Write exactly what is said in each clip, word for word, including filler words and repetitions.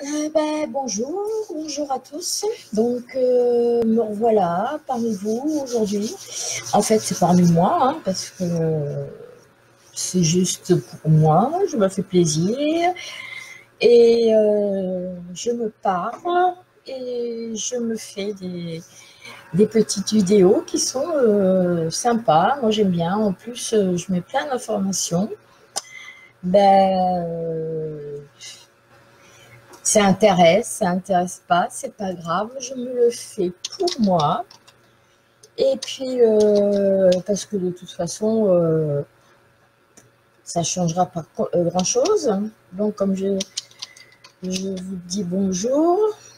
Euh, ben, bonjour, bonjour à tous. Donc, euh, me revoilà parmi vous aujourd'hui. En fait, c'est parmi moi, hein, parce que c'est juste pour moi, je me fais plaisir. Et euh, je me parle et je me fais des, des petites vidéos qui sont euh, sympas. Moi, j'aime bien. En plus, euh, je mets plein d'informations. Ben... Euh, Ça intéresse, ça intéresse pas, c'est pas grave, je me le fais pour moi. Et puis, euh, parce que de toute façon, euh, ça ne changera pas grand chose. Donc, comme je, je vous dis bonjour.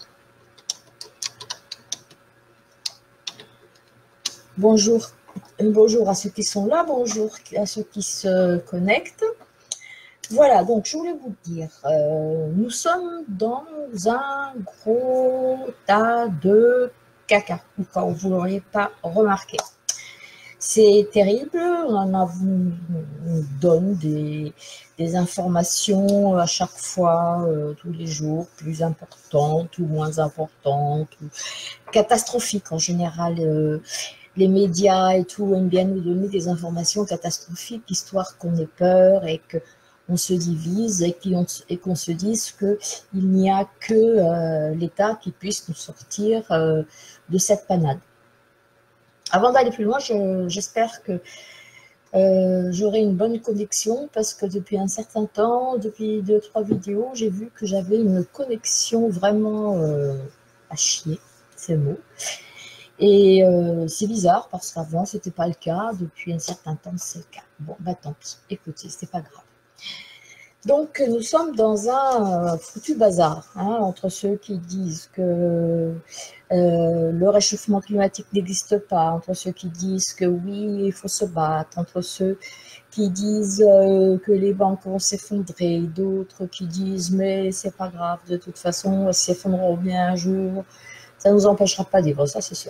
Bonjour, bonjour à ceux qui sont là, bonjour à ceux qui se connectent. Voilà, donc je voulais vous dire, euh, nous sommes dans un gros tas de caca, ou quand vous ne l'auriez pas remarqué. C'est terrible, on en a, on donne des, des informations à chaque fois, euh, tous les jours, plus importantes ou moins importantes, ou catastrophiques en général. Euh, les médias et tout aiment bien nous donner des informations catastrophiques, histoire qu'on ait peur et que on se divise et qu'on et qu'on se dise qu'il n'y a que euh, l'État qui puisse nous sortir euh, de cette panade. Avant d'aller plus loin, j'espère je, que euh, j'aurai une bonne connexion parce que depuis un certain temps, depuis deux, trois vidéos, j'ai vu que j'avais une connexion vraiment euh, à chier, c'est le mot. Et euh, c'est bizarre parce qu'avant, ce n'était pas le cas. Depuis un certain temps, c'est le cas. Bon, bah tant pis. Écoutez, c'est pas grave. Donc, nous sommes dans un foutu bazar, hein, entre ceux qui disent que euh, le réchauffement climatique n'existe pas, entre ceux qui disent que oui, il faut se battre, entre ceux qui disent euh, que les banques vont s'effondrer, d'autres qui disent mais c'est pas grave, de toute façon, elles s'effondreront bien un jour, ça ne nous empêchera pas de vivre, ça c'est sûr.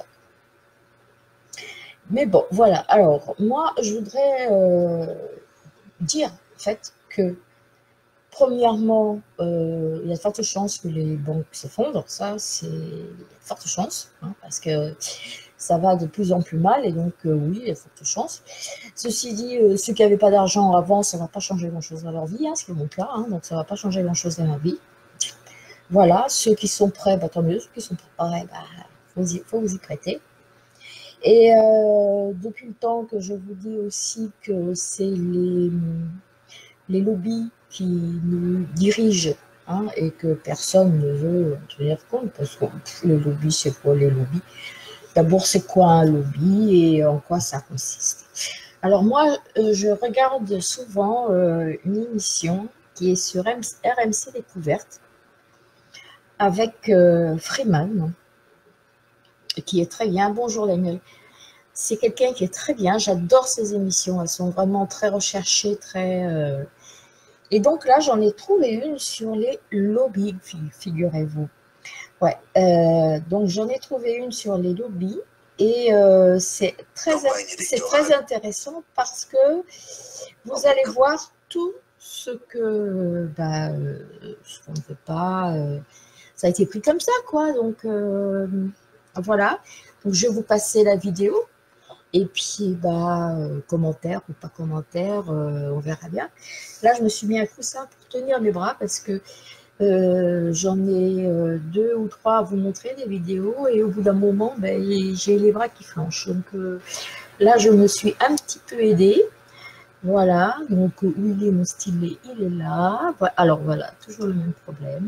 Mais bon, voilà. Alors, moi, je voudrais euh, dire, en fait, que premièrement, euh, il y a de fortes chances que les banques s'effondrent. Ça, c'est de fortes chances, hein, parce que ça va de plus en plus mal. Et donc, euh, oui, il y a de fortes chances. Ceci dit, euh, ceux qui n'avaient pas d'argent avant, ça ne va pas changer grand-chose dans leur vie, hein, ce qui est mon cas. Hein, donc, ça ne va pas changer grand-chose dans leur vie. Voilà. Ceux qui sont prêts, bah, tant mieux. Ceux qui sont préparés, bah, faut, faut vous y prêter. Et euh, depuis le temps que je vous dis aussi que c'est les, les lobbies qui nous dirigent, hein, et que personne ne veut en tenir compte, parce que pff, les lobbies, c'est quoi les lobbies? D'abord, c'est quoi un lobby et en quoi ça consiste? Alors moi, euh, je regarde souvent euh, une émission qui est sur R M C Découverte avec euh, Freeman, qui est très bien. Bonjour Daniel. C'est quelqu'un qui est très bien, j'adore ses émissions, elles sont vraiment très recherchées, très... Euh... Et donc là, j'en ai trouvé une sur les lobbies, figurez-vous. Ouais, euh, donc j'en ai trouvé une sur les lobbies, et euh, c'est très, très intéressant parce que vous allez voir tout ce que... Bah, euh, ce qu'on ne veut pas... Euh, ça a été pris comme ça, quoi, donc euh, voilà. Donc je vais vous passer la vidéo. Et puis, bah, euh, commentaire ou pas commentaire, euh, on verra bien. Là, je me suis mis un coussin pour tenir mes bras parce que euh, j'en ai euh, deux ou trois à vous montrer des vidéos et au bout d'un moment, ben, j'ai les bras qui flanchent. Donc euh, là, je me suis un petit peu aidée. Voilà, donc où il est mon stylet, il est là. Alors voilà, toujours le même problème.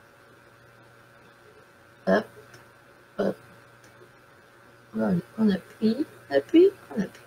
Hop, hop. Voilà, on appuie, on appuie, on appuie.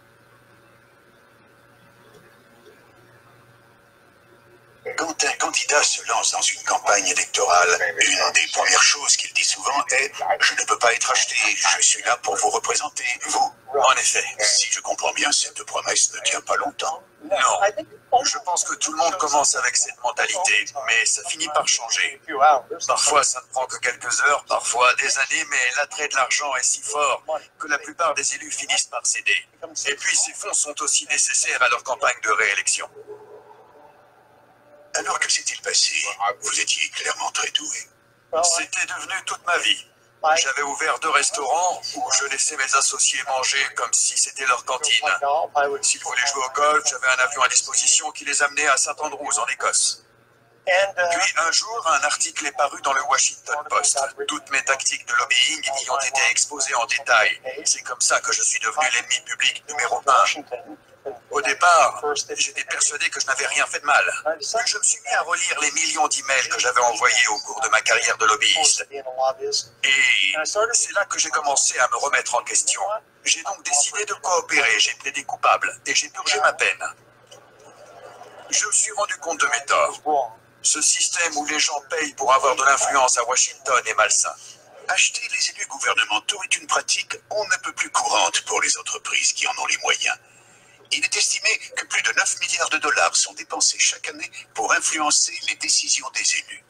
Quand un candidat se lance dans une campagne électorale, une des premières choses qu'il dit souvent est « Je ne peux pas être acheté, je suis là pour vous représenter, vous ». En effet, si je comprends bien, cette promesse ne tient pas longtemps. Non, je pense que tout le monde commence avec cette mentalité, mais ça finit par changer. Parfois, ça ne prend que quelques heures, parfois des années, mais l'attrait de l'argent est si fort que la plupart des élus finissent par céder. Et puis, ces fonds sont aussi nécessaires à leur campagne de réélection. Alors que s'est-il passé? Vous étiez clairement très doué. C'était devenu toute ma vie. J'avais ouvert deux restaurants où je laissais mes associés manger comme si c'était leur cantine. S'ils voulaient jouer au golf, j'avais un avion à disposition qui les amenait à Saint Andrews en Écosse. Puis un jour, un article est paru dans le Washington Post. Toutes mes tactiques de lobbying y ont été exposées en détail. C'est comme ça que je suis devenu l'ennemi public numéro un. Au départ, j'étais persuadé que je n'avais rien fait de mal. Puis je me suis mis à relire les millions d'emails que j'avais envoyés au cours de ma carrière de lobbyiste. Et c'est là que j'ai commencé à me remettre en question. J'ai donc décidé de coopérer, j'ai plaidé coupable et j'ai purgé ma peine. Je me suis rendu compte de mes torts. Ce système où les gens payent pour avoir de l'influence à Washington est malsain. Acheter les élus gouvernementaux est une pratique on ne peut plus courante pour les entreprises qui en ont les moyens. Il est estimé que plus de neuf milliards de dollars sont dépensés chaque année pour influencer les décisions des élus.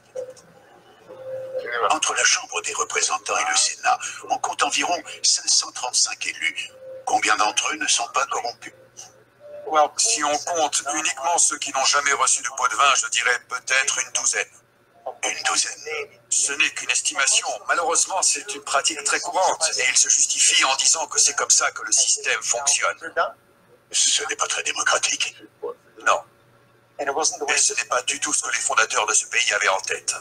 Entre la Chambre des représentants et le Sénat, on compte environ cinq cent trente-cinq élus. Combien d'entre eux ne sont pas corrompus? Si on compte uniquement ceux qui n'ont jamais reçu de pot de vin, je dirais peut-être une douzaine. Une douzaine. Ce n'est qu'une estimation. Malheureusement, c'est une pratique très courante et il se justifie en disant que c'est comme ça que le système fonctionne. Ce n'est pas très démocratique. Non. Et ce n'est pas du tout ce que les fondateurs de ce pays avaient en tête.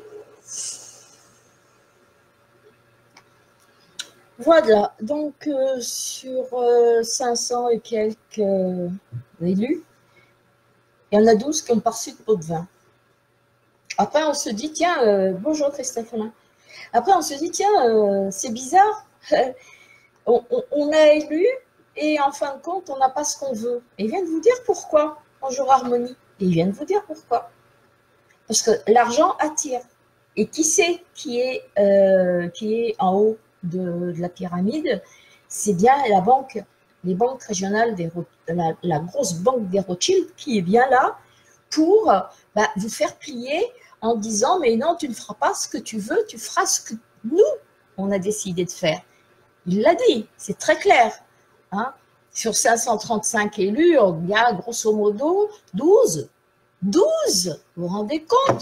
Voilà, donc euh, sur euh, cinq cents et quelques euh, élus, il y en a douze qui ont pas reçu de pot de vin. Après, on se dit, tiens, euh, bonjour Christophe Alain. Après, on se dit, tiens, euh, c'est bizarre, on, on, on a élu et en fin de compte, on n'a pas ce qu'on veut. Et ils viennent vous dire pourquoi, bonjour Harmonie. Et ils viennent vous dire pourquoi. Parce que l'argent attire. Et qui c'est qui est, euh, qui est en haut de, de la pyramide? C'est bien la banque, les banques régionales, des, la, la grosse banque des Rothschild qui est bien là pour bah, vous faire plier en disant mais non, tu ne feras pas ce que tu veux, tu feras ce que nous, on a décidé de faire. Il l'a dit, c'est très clair. Hein. Sur cinq cent trente-cinq élus, il y a grosso modo douze. douze, vous vous rendez compte?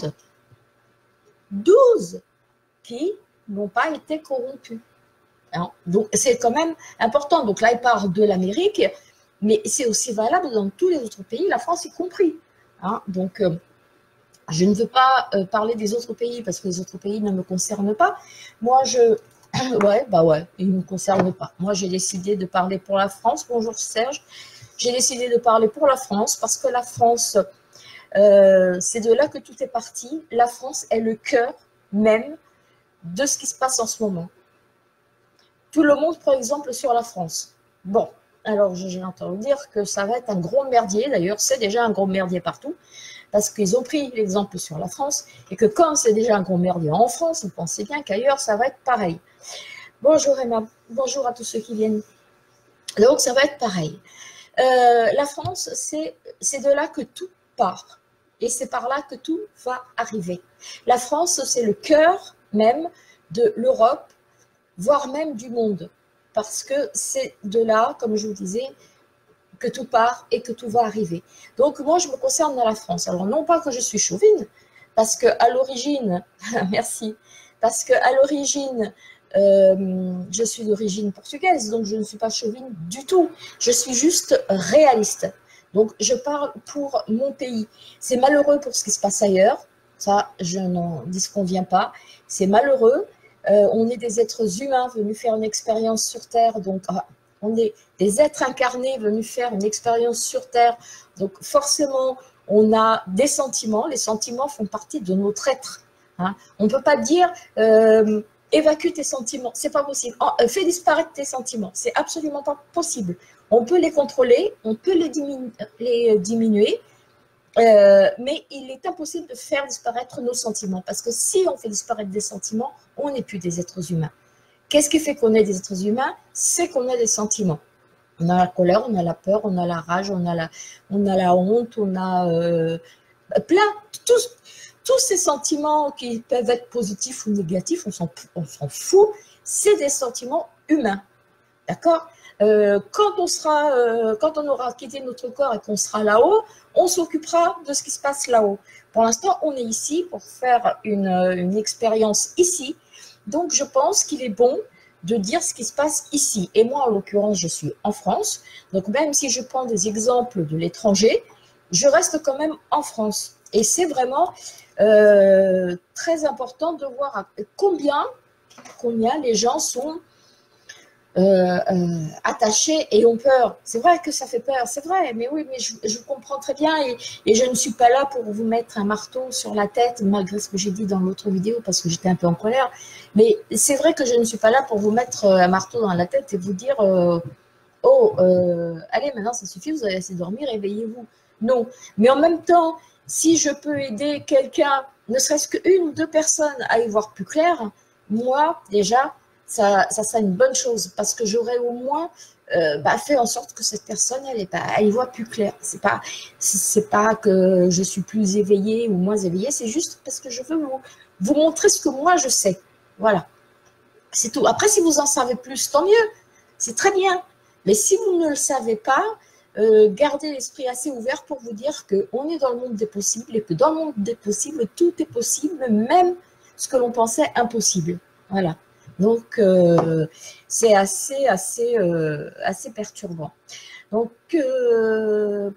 douze qui n'ont pas été corrompus. Hein. Donc, c'est quand même important. Donc là, il part de l'Amérique, mais c'est aussi valable dans tous les autres pays, la France y compris. Hein. Donc, euh, je ne veux pas euh, parler des autres pays parce que les autres pays ne me concernent pas. Moi, je... ouais, bah ouais, ils ne me concernent pas. Moi, j'ai décidé de parler pour la France. Bonjour Serge. J'ai décidé de parler pour la France parce que la France... Euh, c'est de là que tout est parti. La France est le cœur même de ce qui se passe en ce moment. Tout le monde prend exemple sur la France. Bon, alors j'ai entendu dire que ça va être un gros merdier. D'ailleurs, c'est déjà un gros merdier partout parce qu'ils ont pris l'exemple sur la France et que quand c'est déjà un gros merdier en France, vous pensez bien qu'ailleurs, ça va être pareil. Bonjour Emma, bonjour à tous ceux qui viennent. Donc, ça va être pareil. Euh, la France, c'est de là que tout part. Et c'est par là que tout va arriver. La France, c'est le cœur même de l'Europe, voire même du monde. Parce que c'est de là, comme je vous disais, que tout part et que tout va arriver. Donc, moi, je me concerne dans la France. Alors, non pas que je suis chauvine, parce qu'à l'origine, merci, parce qu'à l'origine, euh, je suis d'origine portugaise, donc je ne suis pas chauvine du tout. Je suis juste réaliste. Donc, je parle pour mon pays. C'est malheureux pour ce qui se passe ailleurs. Ça, je n'en disconviens pas. C'est malheureux. Euh, on est des êtres humains venus faire une expérience sur Terre. Donc, euh, on est des êtres incarnés venus faire une expérience sur Terre. Donc, forcément, on a des sentiments. Les sentiments font partie de notre être. Hein. On ne peut pas dire euh, évacue tes sentiments. C'est pas possible. Oh, euh, fais disparaître tes sentiments. C'est absolument pas possible. On peut les contrôler, on peut les diminuer, les diminuer euh, mais il est impossible de faire disparaître nos sentiments. Parce que si on fait disparaître des sentiments, on n'est plus des êtres humains. Qu'est-ce qui fait qu'on est des êtres humains? C'est qu'on a des sentiments. On a la colère, on a la peur, on a la rage, on a la, on a la honte, on a euh, plein, tous, tous ces sentiments qui peuvent être positifs ou négatifs, on s'en fout, c'est des sentiments humains. D'accord? Euh, quand, on sera, euh, quand on aura quitté notre corps et qu'on sera là-haut, on s'occupera de ce qui se passe là-haut. Pour l'instant, on est ici pour faire une, une expérience ici. Donc, je pense qu'il est bon de dire ce qui se passe ici. Et moi, en l'occurrence, je suis en France. Donc, même si je prends des exemples de l'étranger, je reste quand même en France. Et c'est vraiment euh, très important de voir combien, combien les gens sont euh, euh, attachés et ont peur. C'est vrai que ça fait peur, c'est vrai, mais oui, mais je, je comprends très bien et, et je ne suis pas là pour vous mettre un marteau sur la tête, malgré ce que j'ai dit dans l'autre vidéo, parce que j'étais un peu en colère. Mais c'est vrai que je ne suis pas là pour vous mettre un marteau dans la tête et vous dire euh, « Oh, euh, allez, maintenant ça suffit, vous avez assez dormi, réveillez-vous ». Non, mais en même temps, si je peux aider quelqu'un, ne serait-ce qu'une ou deux personnes à y voir plus clair, moi, déjà, ça, ça serait une bonne chose parce que j'aurais au moins euh, bah, fait en sorte que cette personne, elle, est pas, elle y voit plus clair. C'est pas, c'est pas que je suis plus éveillée ou moins éveillée, c'est juste parce que je veux vous, vous montrer ce que moi je sais. Voilà, c'est tout. Après, si vous en savez plus, tant mieux, c'est très bien. Mais si vous ne le savez pas, euh, gardez l'esprit assez ouvert pour vous dire qu'on est dans le monde des possibles et que dans le monde des possibles, tout est possible, même ce que l'on pensait impossible. Voilà. Donc, euh, c'est assez, assez, euh, assez perturbant. Donc, euh,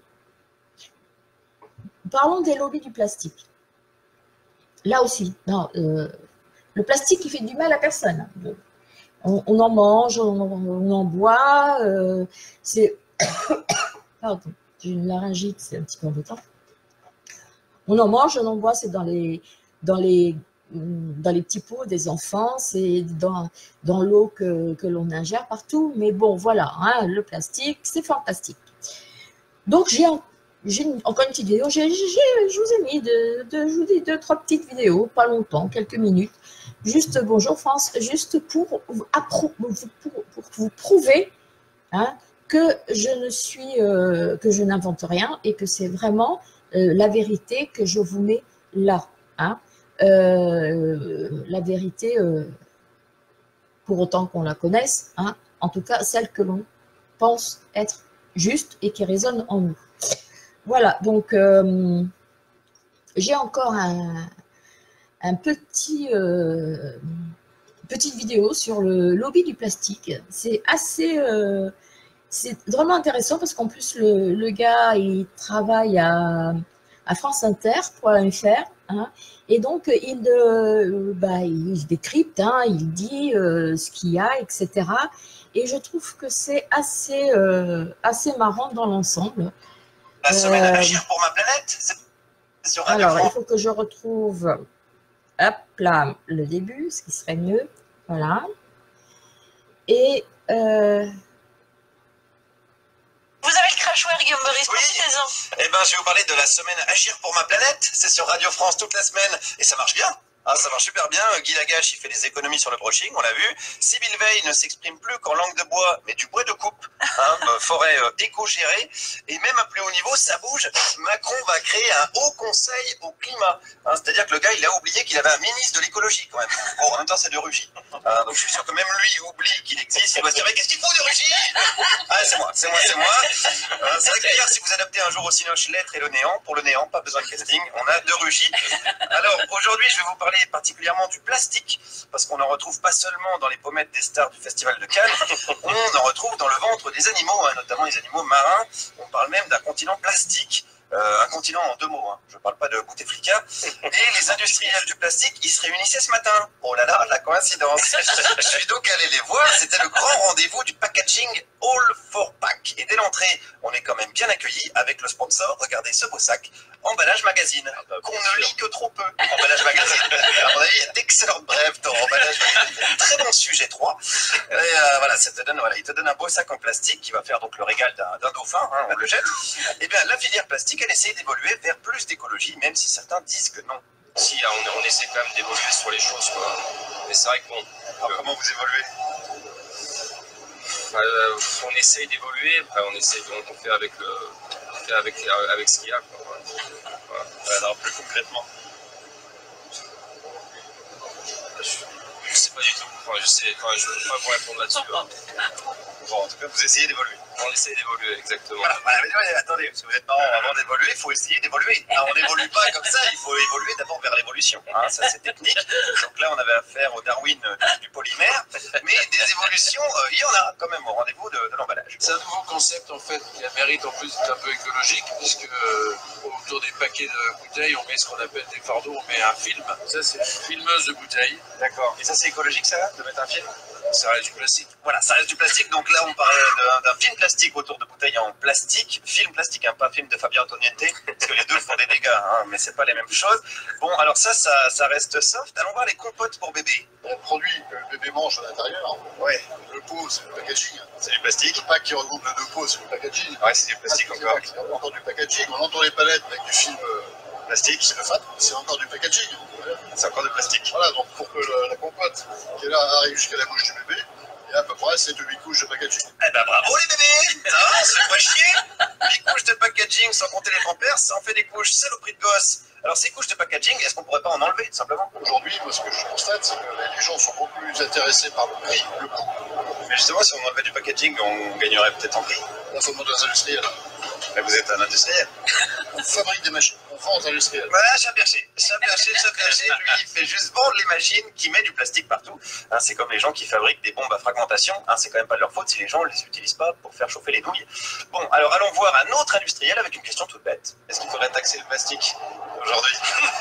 parlons des lobbies du plastique. Là aussi, non, euh, le plastique, il fait du mal à personne. On, on en mange, on, on en boit. Euh, c'est... Pardon, j'ai une laryngite, c'est un petit peu embêtant. On en mange, on en boit, c'est dans les... Dans les dans les petits pots des enfants, c'est dans, dans l'eau que, que l'on ingère partout. Mais bon, voilà, hein, le plastique, c'est fantastique. Donc, j'ai encore une petite vidéo. J'ai, je vous ai mis de, de, je vous dis deux, trois petites vidéos, pas longtemps, quelques minutes. Juste, bonjour France, juste pour, pour, pour, pour vous prouver hein, que je ne suis, euh, que je n'invente rien et que c'est vraiment euh, la vérité que je vous mets là. Hein. Euh, la vérité, euh, pour autant qu'on la connaisse, hein, en tout cas celle que l'on pense être juste et qui résonne en nous. Voilà, donc euh, j'ai encore un, un petit, euh, petite vidéo sur le lobby du plastique. C'est assez, euh, c'est vraiment intéressant parce qu'en plus le, le gars il travaille à, à France Inter point F R. Hein, et donc, il, euh, bah, il décrypte, hein, il dit euh, ce qu'il y a, et cetera. Et je trouve que c'est assez, euh, assez marrant dans l'ensemble. La semaine euh, Agir pour ma planète, c'est sur Radio Alors, France. il faut que je retrouve, hop là, le début, ce qui serait mieux. Voilà. Et... Euh, Vous avez le crachoir, Guillaume Meurice, oui. profitez-en. Eh ben, je vais vous parler de la semaine Agir pour ma planète. C'est sur Radio France toute la semaine et ça marche bien. Ah, ça marche super bien. Guy Lagache, il fait des économies sur le brushing, on l'a vu. Sybille Veil ne s'exprime plus qu'en langue de bois, mais du bois de coupe. Hein, forêt euh, éco-gérée. Et même à plus haut niveau, ça bouge. Macron va créer un haut conseil au climat. Hein, c'est-à-dire que le gars, il a oublié qu'il avait un ministre de l'écologie, quand même. Bon, en même temps, c'est de Rugy. Hein, donc je suis sûr que même lui oublie qu'il existe. Il doit se dire, mais qu'est-ce qu'il faut de Rugy? Ah, c'est moi, c'est moi, c'est moi. Hein, c'est vrai que hier, si vous adaptez un jour au Cinoche l'être et le néant, pour le néant, pas besoin de casting, on a de Rugy. Alors, aujourd'hui, je vais vous parler particulièrement du plastique, parce qu'on n'en retrouve pas seulement dans les pommettes des stars du Festival de Cannes, on en retrouve dans le ventre des animaux, hein, notamment les animaux marins. On parle même d'un continent plastique, euh, un continent en deux mots, hein. Je ne parle pas de Bouteflika. Et les industriels du plastique, ils se réunissaient ce matin. Oh là là, la coïncidence. Je suis donc allé les voir, c'était le grand rendez-vous du packaging All for Pack. Et dès l'entrée, on est quand même bien accueillis avec le sponsor, regardez ce beau sac, Emballage Magazine, qu'on ne lit que trop peu. Emballage Magazine, à mon avis, il y a d'excellentes brèves dans Emballage Magazine. Très bon sujet trois. Et euh, voilà, ça te donne, voilà, il te donne un beau sac en plastique qui va faire donc le régal d'un dauphin, hein, on le jette. Et bien la filière plastique, elle essaye d'évoluer vers plus d'écologie, même si certains disent que non. Si, on, on essaie quand même d'évoluer sur les choses, quoi. Mais c'est vrai que bon... Alors, comment vous évoluez? euh, On essaye d'évoluer, après on essaye, on, on fait avec, le, on fait avec, avec ce qu'il y a, quoi. Voilà. Ouais, alors plus concrètement. Je, je sais pas du tout, enfin, je sais, enfin, je ne peux pas vous répondre là-dessus. Hein. Bon, en tout cas, vous essayez d'évoluer. On essaie d'évoluer, exactement. Voilà, voilà, mais, ouais, attendez, parce que vous êtes marrant, avant d'évoluer, il faut essayer d'évoluer. Ah, on n'évolue pas comme ça, il faut évoluer d'abord vers l'évolution. Hein, ça, c'est technique. Donc là, on avait affaire au Darwin du, du polymère, mais des évolutions, euh, il y en a quand même au rendez-vous de, de l'emballage. C'est un nouveau concept, en fait, qui a mérite en plus d'être un peu écologique, puisque euh, autour des paquets de bouteilles, on met ce qu'on appelle des fardeaux, on met un film. Ça, c'est une filmeuse de bouteilles. D'accord. Et ça, c'est écologique, ça, de mettre un film? Ça reste du plastique. Voilà, ça reste du plastique. Donc là, on parlait d'un film plastique autour de bouteilles en plastique. Film plastique, hein, pas film de Fabien Antoniente, parce que les deux font des dégâts, hein, mais c'est pas les mêmes choses. Bon, alors ça, ça, ça reste soft. Allons voir les compotes pour bébé. Le produit que le bébé mange à l'intérieur, Ouais, le pot, c'est le packaging. c'est du plastique. Le pack qui regroupe les deux pots, c'est le packaging. Ouais, c'est du plastique Ah, encore. c'est encore du packaging. On entend les palettes avec du film euh, Plastique, c'est le fat, c'est encore du packaging. c'est encore du plastique. Voilà, donc pour que le- la compote qui est là arrive jusqu'à la bouche du bébé, il y a à peu près sept ou huit couches de packaging. Eh ben bravo les bébés. Ça va, c'est pas chier. huit couches de packaging sans compter les pampers, ça en fait des couches saloperies de gosse. Alors ces couches de packaging, est-ce qu'on pourrait pas en enlever, tout simplement? Aujourd'hui, moi, ce que je constate, c'est que les gens sont beaucoup plus intéressés par le prix, le coût. Mais justement, si on enlevait du packaging, on gagnerait peut-être en prix. Là, il faut demander aux industriels. Mais vous êtes un industriel. On fabrique des machines, on vend aux industriels. Voilà, Chaperché. Chaperché, Chaperché, lui, il fait juste vendre les machines qui mettent du plastique partout. Hein, c'est comme les gens qui fabriquent des bombes à fragmentation. Hein, c'est quand même pas de leur faute si les gens ne les utilisent pas pour faire chauffer les douilles. Bon, alors allons voir un autre industriel avec une question toute bête. Est-ce qu'il faudrait taxer le plastique aujourd'hui?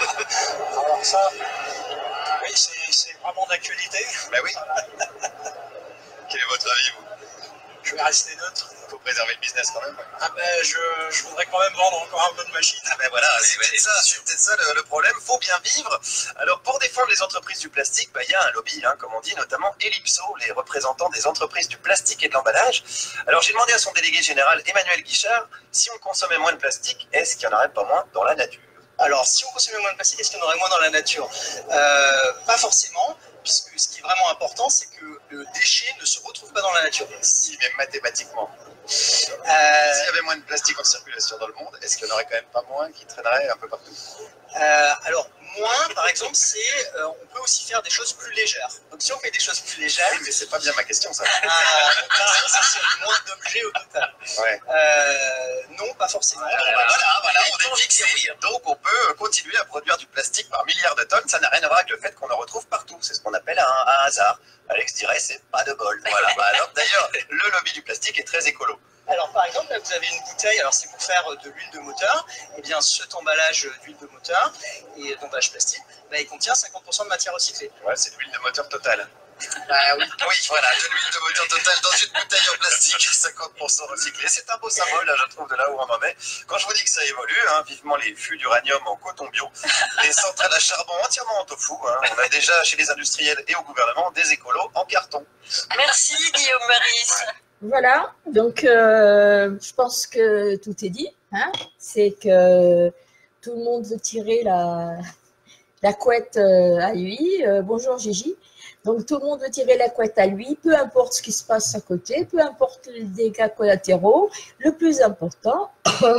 Alors ça, oui, c'est vraiment d'actualité. Ben oui. Quel est votre avis, vous? Je vais rester neutre. Il faut préserver le business quand même. Ah ben, je, je voudrais quand même vendre encore un peu de machines. Ah ben voilà, c'est peut-être ça, c'est peut-être ça le, le problème, faut bien vivre. Alors pour défendre les entreprises du plastique, bah, il y a un lobby, hein, comme on dit, notamment Ellipso, les représentants des entreprises du plastique et de l'emballage. Alors j'ai demandé à son délégué général Emmanuel Guichard, si on consommait moins de plastique, est-ce qu'il n'y en aurait pas moins dans la nature? Alors, si on consommait moins de plastique, est-ce qu'il y en aurait moins dans la nature? euh, Pas forcément, puisque ce qui est vraiment important, c'est que le déchet ne se retrouve pas dans la nature. Si, même mathématiquement. Euh, S'il y avait moins de plastique en circulation dans le monde, est-ce qu'il n'y en aurait quand même pas moins qui traînerait un peu partout? euh, alors, moins, par exemple, c'est euh, on peut aussi faire des choses plus légères. Donc, si on fait des choses plus légères, Oui, mais c'est pas bien ma question, ça. euh, ça, c'est moins d'objets au total. Ouais. Euh, non, pas forcément. Voilà, voilà, on est fixé. Donc on peut continuer à produire du plastique par milliards de tonnes, ça n'a rien à voir avec le fait qu'on en retrouve partout. C'est ce qu'on appelle un, un hasard. Alex dirait c'est pas de bol. Voilà. Bah, alors d'ailleurs, le lobby du plastique est très écolo. Alors, par exemple, là, vous avez une bouteille, alors c'est pour faire de l'huile de moteur. Eh bien, cet emballage d'huile de moteur et d'emballage plastique, bah, il contient cinquante pour cent de matière recyclée. Ouais, c'est de l'huile de moteur totale. Bah oui. Oui, voilà, de l'huile de moteur totale dans une bouteille en plastique, cinquante pour cent recyclé. C'est un beau symbole, là, je trouve, de là où on en est. Quand je vous dis que ça évolue, hein, vivement les fûts d'uranium en coton bio, les centrales à charbon entièrement en tofu, hein, on a déjà chez les industriels et au gouvernement des écolos en carton. Merci Guillaume Maris. Voilà, donc euh, je pense que tout est dit. Hein. C'est que tout le monde veut tirer la, la couette euh, à lui. Euh, bonjour Gigi. Donc tout le monde veut tirer la couette à lui, peu importe ce qui se passe à côté, peu importe les dégâts collatéraux. Le plus important,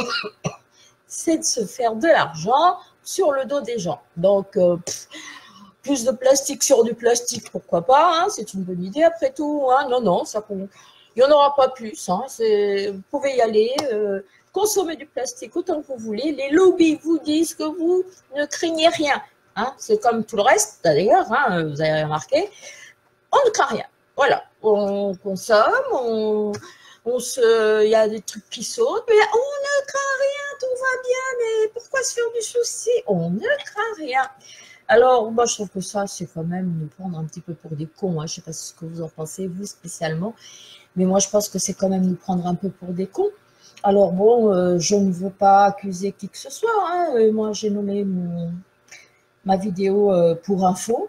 c'est de se faire de l'argent sur le dos des gens. Donc, euh, pff, plus de plastique sur du plastique, pourquoi pas, hein, c'est une bonne idée après tout. Hein, non, non, ça, il n'y en aura pas plus. Hein, vous pouvez y aller, euh, consommer du plastique autant que vous voulez. Les lobbies vous disent que vous ne craignez rien. Hein, c'est comme tout le reste, d'ailleurs, hein, vous avez remarqué, on ne craint rien. Voilà, on consomme, on, on se, il y a des trucs qui sautent, mais on ne craint rien, tout va bien, mais pourquoi se faire du souci? On ne craint rien. Alors, moi, je trouve que ça, c'est quand même nous prendre un petit peu pour des cons. Hein. Je ne sais pas ce que vous en pensez, vous spécialement, mais moi, je pense que c'est quand même nous prendre un peu pour des cons. Alors, bon, euh, je ne veux pas accuser qui que ce soit. Hein. Euh, moi, j'ai nommé mon, ma vidéo euh, pour info.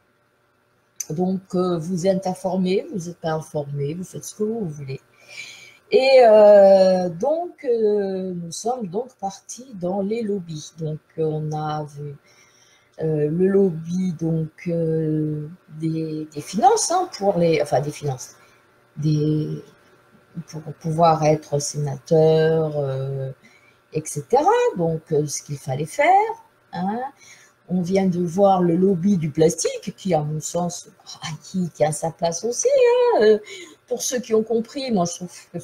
Donc, euh, vous êtes informés, vous n'êtes pas informés, vous faites ce que vous voulez. Et euh, donc, euh, nous sommes donc partis dans les lobbies. Donc, on a vu euh, le lobby donc euh, des, des finances, hein, pour les, enfin des finances, des, pour pouvoir être sénateur, euh, et cetera. Donc, euh, ce qu'il fallait faire. Hein. On vient de voir le lobby du plastique, qui, à mon sens, qui tient sa place aussi. Hein. pour ceux qui ont compris, moi je trouve que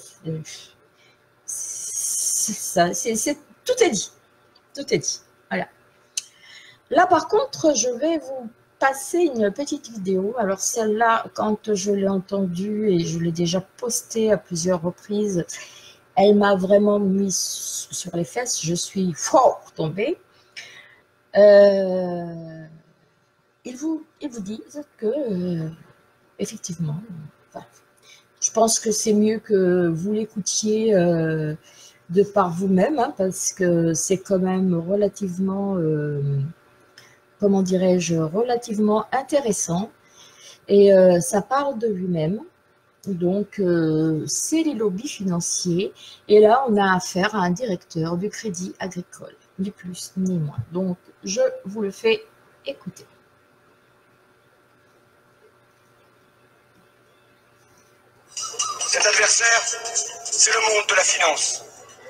c'est ça, c'est, c'est, tout est dit. Tout est dit. Voilà. Là, par contre, je vais vous passer une petite vidéo. Alors, celle-là, quand je l'ai entendue et je l'ai déjà postée à plusieurs reprises, elle m'a vraiment mis sur les fesses. Je suis fort tombée. Euh, ils, vous, ils vous disent que, euh, effectivement, enfin, je pense que c'est mieux que vous l'écoutiez euh, de par vous-même, hein, parce que c'est quand même relativement, euh, comment dirais-je, relativement intéressant. Et euh, ça parle de lui-même. Donc, euh, c'est les lobbies financiers. Et là, on a affaire à un directeur du Crédit Agricole, ni plus ni moins. Donc, je vous le fais écouter. Cet adversaire, c'est le monde de la finance.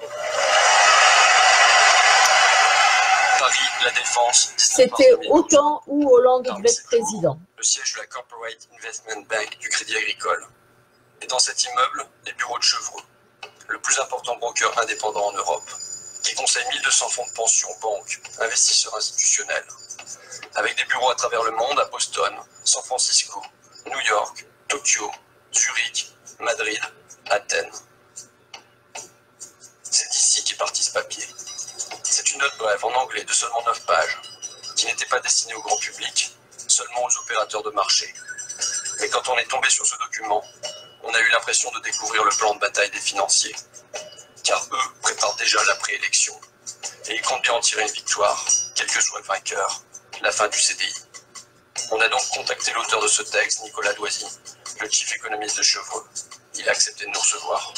Paris, la Défense. C'était au temps où Hollande devait être président. Le siège de la Corporate Investment Bank du Crédit Agricole. Et dans cet immeuble, les bureaux de Chevreux, le plus important broker indépendant en Europe, qui conseille mille deux cents fonds de pension, banques, investisseurs institutionnels, avec des bureaux à travers le monde, à Boston, San Francisco, New York, Tokyo, Zurich, Madrid, Athènes. C'est d'ici qu'est parti ce papier. C'est une note brève en anglais de seulement neuf pages, qui n'était pas destinée au grand public, seulement aux opérateurs de marché. Mais quand on est tombé sur ce document, on a eu l'impression de découvrir le plan de bataille des financiers. Car eux préparent déjà la préélection. Et ils comptent bien en tirer une victoire, quel que soit le vainqueur, la fin du C D I. On a donc contacté l'auteur de ce texte, Nicolas Doisy, le chief économiste de Chevreux. Il a accepté de nous recevoir.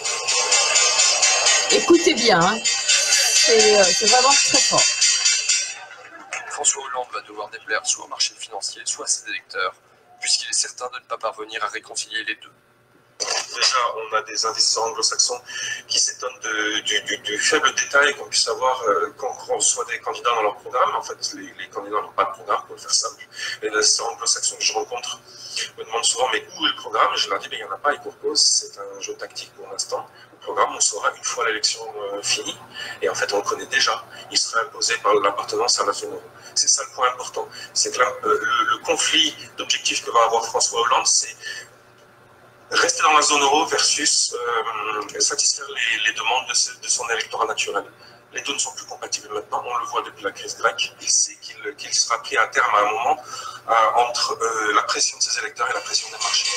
Écoutez bien, hein. c'est, euh, c'est vraiment très fort. François Hollande va devoir déplaire soit au marché financier, soit à ses électeurs, puisqu'il est certain de ne pas parvenir à réconcilier les deux. Déjà, on a des investisseurs anglo-saxons qui s'étonnent de, du, du, du faible détail qu'on puisse avoir euh, quand on reçoit des candidats dans leur programme. En fait, les, les candidats n'ont pas de programme, pour le faire simple. Les investisseurs anglo-saxons que je rencontre me demandent souvent, mais où est le programme? Je leur dis, mais il n'y en a pas, et pour cause, c'est un jeu tactique pour l'instant. Le programme, on saura une fois l'élection euh, finie, et en fait, on le connaît déjà. Il sera imposé par l'appartenance à la zone euro. C'est ça le point important. C'est que là, euh, le, le conflit d'objectifs que va avoir François Hollande, c'est rester dans la zone euro versus euh, satisfaire les, les demandes de, ce, de son électorat naturel. Les deux ne sont plus compatibles maintenant, on le voit depuis la crise grecque. Il sait qu'il qu'il sera pris à terme à un moment euh, entre euh, la pression de ses électeurs et la pression des marchés.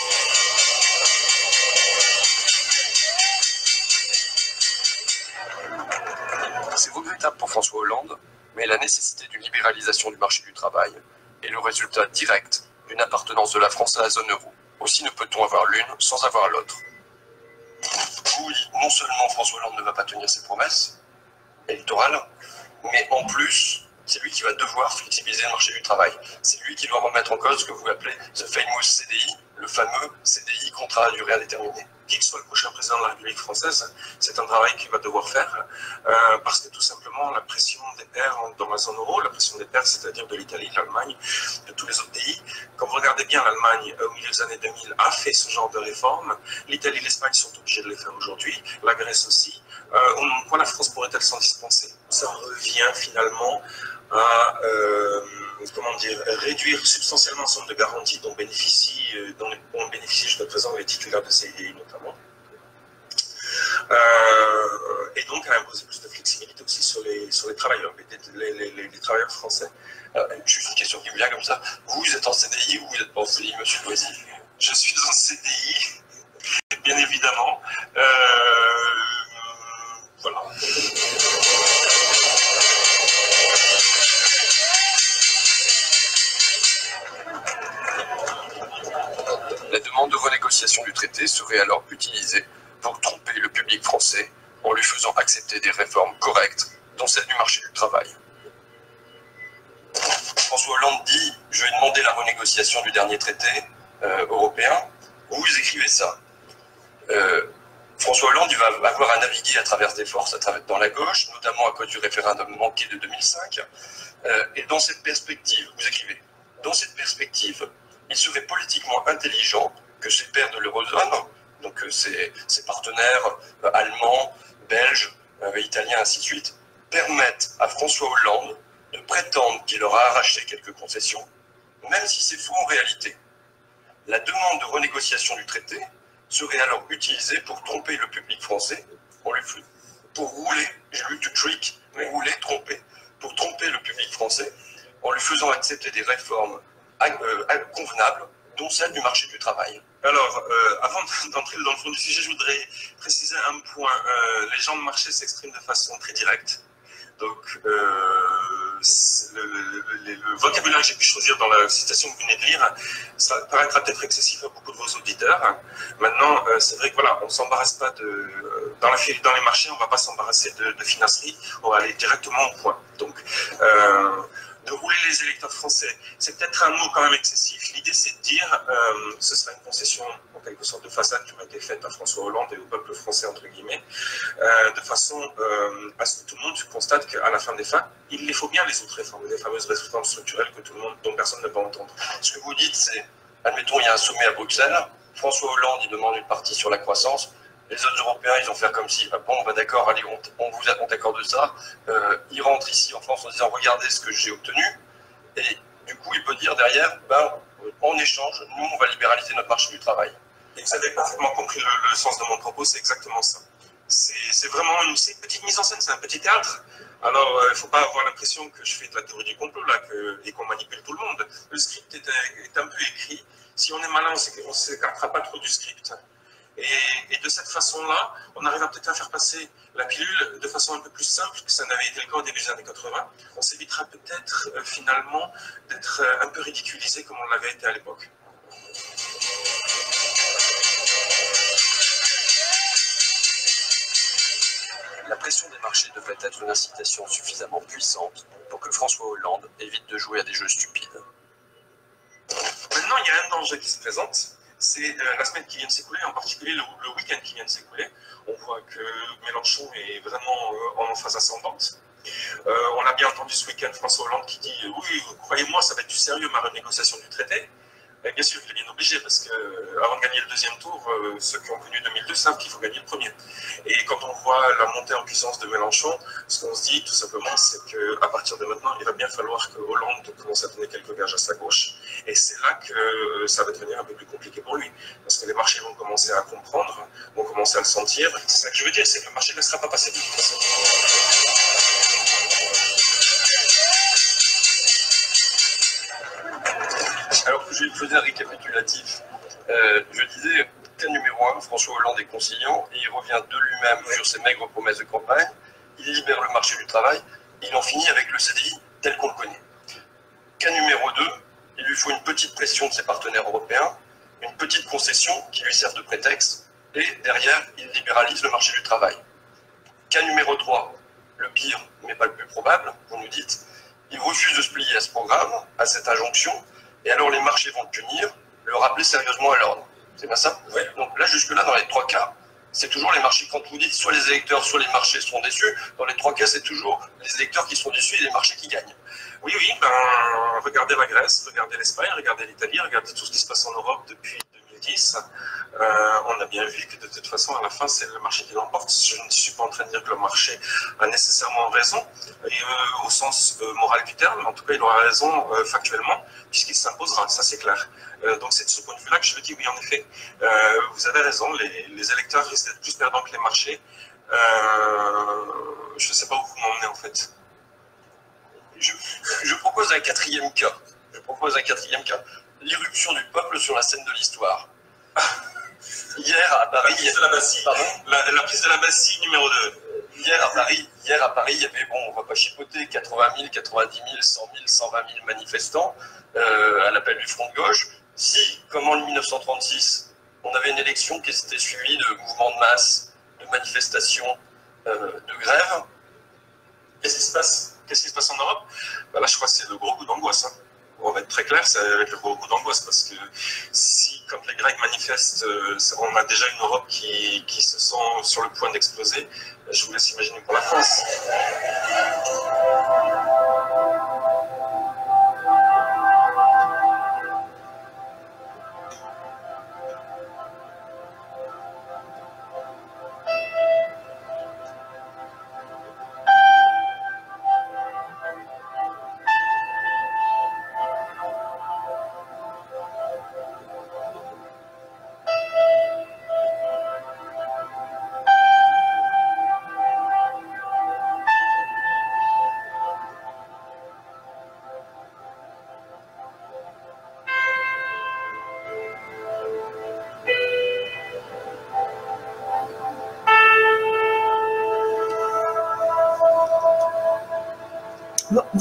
C'est regrettable pour François Hollande, mais la nécessité d'une libéralisation du marché du travail est le résultat direct d'une appartenance de la France à la zone euro. Aussi ne peut-on avoir l'une sans avoir l'autre. Oui, non seulement François Hollande ne va pas tenir ses promesses électorales, mais en plus, c'est lui qui va devoir flexibiliser le marché du travail. C'est lui qui doit remettre en cause ce que vous appelez the famous C D I, le fameux C D I, contrat à durée indéterminée. Qui que soit le prochain président de la République française, c'est un travail qu'il va devoir faire, euh, parce que tout simplement, la pression des pairs dans la zone euro, la pression des pairs, c'est-à-dire de l'Italie, de l'Allemagne, de tous les autres pays, quand vous regardez bien, l'Allemagne, au milieu des années deux mille, a fait ce genre de réformes, l'Italie et l'Espagne sont obligés de les faire aujourd'hui, la Grèce aussi. Euh, on, quoi la France pourrait-elle s'en dispenser? Ça revient finalement à euh, comment dire, réduire substantiellement l'ensemble de garanties dont bénéficient, dont on bénéficie jusqu'à présent les titulaires de C D I notamment. Euh, et donc à imposer plus de flexibilité aussi sur les, sur les travailleurs, les, les, les, les travailleurs français. Alors, juste une question qui me vient comme ça. Vous, vous êtes en C D I ou vous n'êtes pas en C D I, monsieur Doisy? Je suis en C D I, bien évidemment. Euh, voilà. La demande de renégociation du traité serait alors utilisée pour tromper le public français en lui faisant accepter des réformes correctes, dont celle du marché du travail. François Hollande dit « Je vais demander la renégociation du dernier traité euh, européen ». Vous, vous écrivez ça. Euh, François Hollande il va avoir à naviguer à travers des forces à travers, dans la gauche, notamment à cause du référendum manqué de deux mille cinq. Euh, et dans cette perspective, vous écrivez « Dans cette perspective, il serait politiquement intelligent que ses pairs de l'Eurozone, donc euh, ses, ses partenaires euh, allemands, belges, euh, italiens, ainsi de suite, permettent à François Hollande de prétendre qu'il leur a arraché quelques concessions, même si c'est faux en réalité. La demande de renégociation du traité serait alors utilisée pour tromper le public français, pour, lui, pour rouler, j'ai lu to trick, mais rouler, tromper, pour tromper le public français en lui faisant accepter des réformes euh, convenables, dont celle du marché du travail. Alors, euh, avant d'entrer dans le fond du sujet, je voudrais préciser un point. Euh, les gens de marché s'expriment de façon très directe. Donc, euh, le, le, le vocabulaire que j'ai pu choisir dans la citation que vous venez de lire, ça paraîtra peut-être excessif à beaucoup de vos auditeurs. Maintenant, euh, c'est vrai que voilà, on ne s'embarrasse pas de... Euh, dans, la, dans les marchés, on ne va pas s'embarrasser de, de financerie, on va aller directement au point. Donc, euh, de rouler les électeurs français, c'est peut-être un mot quand même excessif. L'idée, c'est de dire euh, ce sera une concession, en quelque sorte, de façade qui aura été faite à François Hollande et au peuple français, entre guillemets, euh, de façon euh, à ce que tout le monde constate qu'à la fin des fins, il les faut bien les autres réformes, les fameuses réformes structurelles que tout le monde, dont personne ne peut entendre. Ce que vous dites, c'est, admettons, il y a un sommet à Bruxelles, François Hollande, il demande une partie sur la croissance. Les autres Européens, ils vont faire comme si, ah bon, bah d'accord, allez, on, on vous on t'accorde ça. Euh, ils rentrent ici en France en disant, regardez ce que j'ai obtenu. Et du coup, il peut dire derrière, ben, en échange, nous, on va libéraliser notre marché du travail. Et vous avez parfaitement compris le, le sens de mon propos, c'est exactement ça. C'est vraiment une, une petite mise en scène, c'est un petit théâtre. Alors, il euh, ne faut pas avoir l'impression que je fais de la théorie du complot là, que, et qu'on manipule tout le monde. Le script est, est un peu écrit. Si on est malin, on ne s'écartera pas trop du script. Et, et de cette façon-là, on arrivera peut-être à faire passer la pilule de façon un peu plus simple que ça n'avait été le cas au début des années quatre-vingt. On s'évitera peut-être euh, finalement d'être euh, un peu ridiculisé comme on l'avait été à l'époque. La pression des marchés devrait être une incitation suffisamment puissante pour que François Hollande évite de jouer à des jeux stupides. Maintenant, il y a un danger qui se présente. C'est euh, la semaine qui vient de s'écouler, en particulier le, le week-end qui vient de s'écouler. On voit que Mélenchon est vraiment euh, en phase ascendante. Euh, on a bien entendu ce week-end François Hollande qui dit « Oui, croyez-moi, ça va être du sérieux ma renégociation du traité ». Et bien sûr, il est bien obligé, parce qu'avant de gagner le deuxième tour, euh, ceux qui ont connu deux mille deux savent qu'il faut gagner le premier. Et quand on voit la montée en puissance de Mélenchon, ce qu'on se dit tout simplement, c'est qu'à partir de maintenant, il va bien falloir que Hollande commence à donner quelques gages à sa gauche. Et c'est là que ça va devenir un peu plus compliqué pour lui, parce que les marchés vont commencer à comprendre, vont commencer à le sentir. C'est ça que je veux dire, c'est que le marché ne laissera pas passer de toute façon. Alors que je faisais un récapitulatif, euh, je disais, cas numéro un, François Hollande est conciliant, et il revient de lui-même sur ses maigres promesses de campagne, il libère le marché du travail, et il en finit avec le C D I tel qu'on le connaît. Cas numéro deux, il lui faut une petite pression de ses partenaires européens, une petite concession qui lui serve de prétexte, et derrière, il libéralise le marché du travail. Cas numéro trois, le pire, mais pas le plus probable, vous nous dites, il refuse de se plier à ce programme, à cette injonction, et alors les marchés vont le punir, le rappeler sérieusement à l'ordre. C'est bien ça? Oui. Donc là, jusque-là, dans les trois cas, c'est toujours les marchés, quand vous dites soit les électeurs, soit les marchés seront déçus, dans les trois cas, c'est toujours les électeurs qui seront déçus et les marchés qui gagnent. Oui, oui, ben, regardez la Grèce, regardez l'Espagne, regardez l'Italie, regardez tout ce qui se passe en Europe depuis deux mille dix. Euh, on a bien vu que de toute façon, à la fin, c'est le marché qui l'emporte. Je ne suis pas en train de dire que le marché a nécessairement raison, et, euh, au sens euh, moral du terme, mais en tout cas, il aura raison euh, factuellement, puisqu'il s'imposera, ça c'est clair. Euh, donc c'est de ce point de vue-là que je le dis, oui, en effet, euh, vous avez raison, les, les électeurs risquent d'être plus perdants que les marchés. Euh, je ne sais pas où vous m'emmenez en fait. Je, je propose un quatrième cas. Je propose un quatrième cas. L'irruption du peuple sur la scène de l'histoire. Hier à Paris. La prise de la Bastille. Pardon la, la prise de la Bastille numéro deux. Hier à Paris, hier à Paris, il y avait, bon, on va pas chipoter, quatre-vingt mille, quatre-vingt-dix mille, cent mille, cent vingt mille manifestants euh, à l'appel du Front de gauche. Si, comme en mille neuf cent trente-six, on avait une élection qui s'était suivie de mouvements de masse, de manifestations, euh, de grèves, qu'est-ce qui se passe? Qu'est-ce qui se passe en Europe? Ben là, je crois que c'est le gros coup d'angoisse. Hein. On va être très clair, ça va être le gros coup d'angoisse parce que si, quand les Grecs manifestent, euh, on a déjà une Europe qui, qui se sent sur le point d'exploser, je vous laisse imaginer pour la France.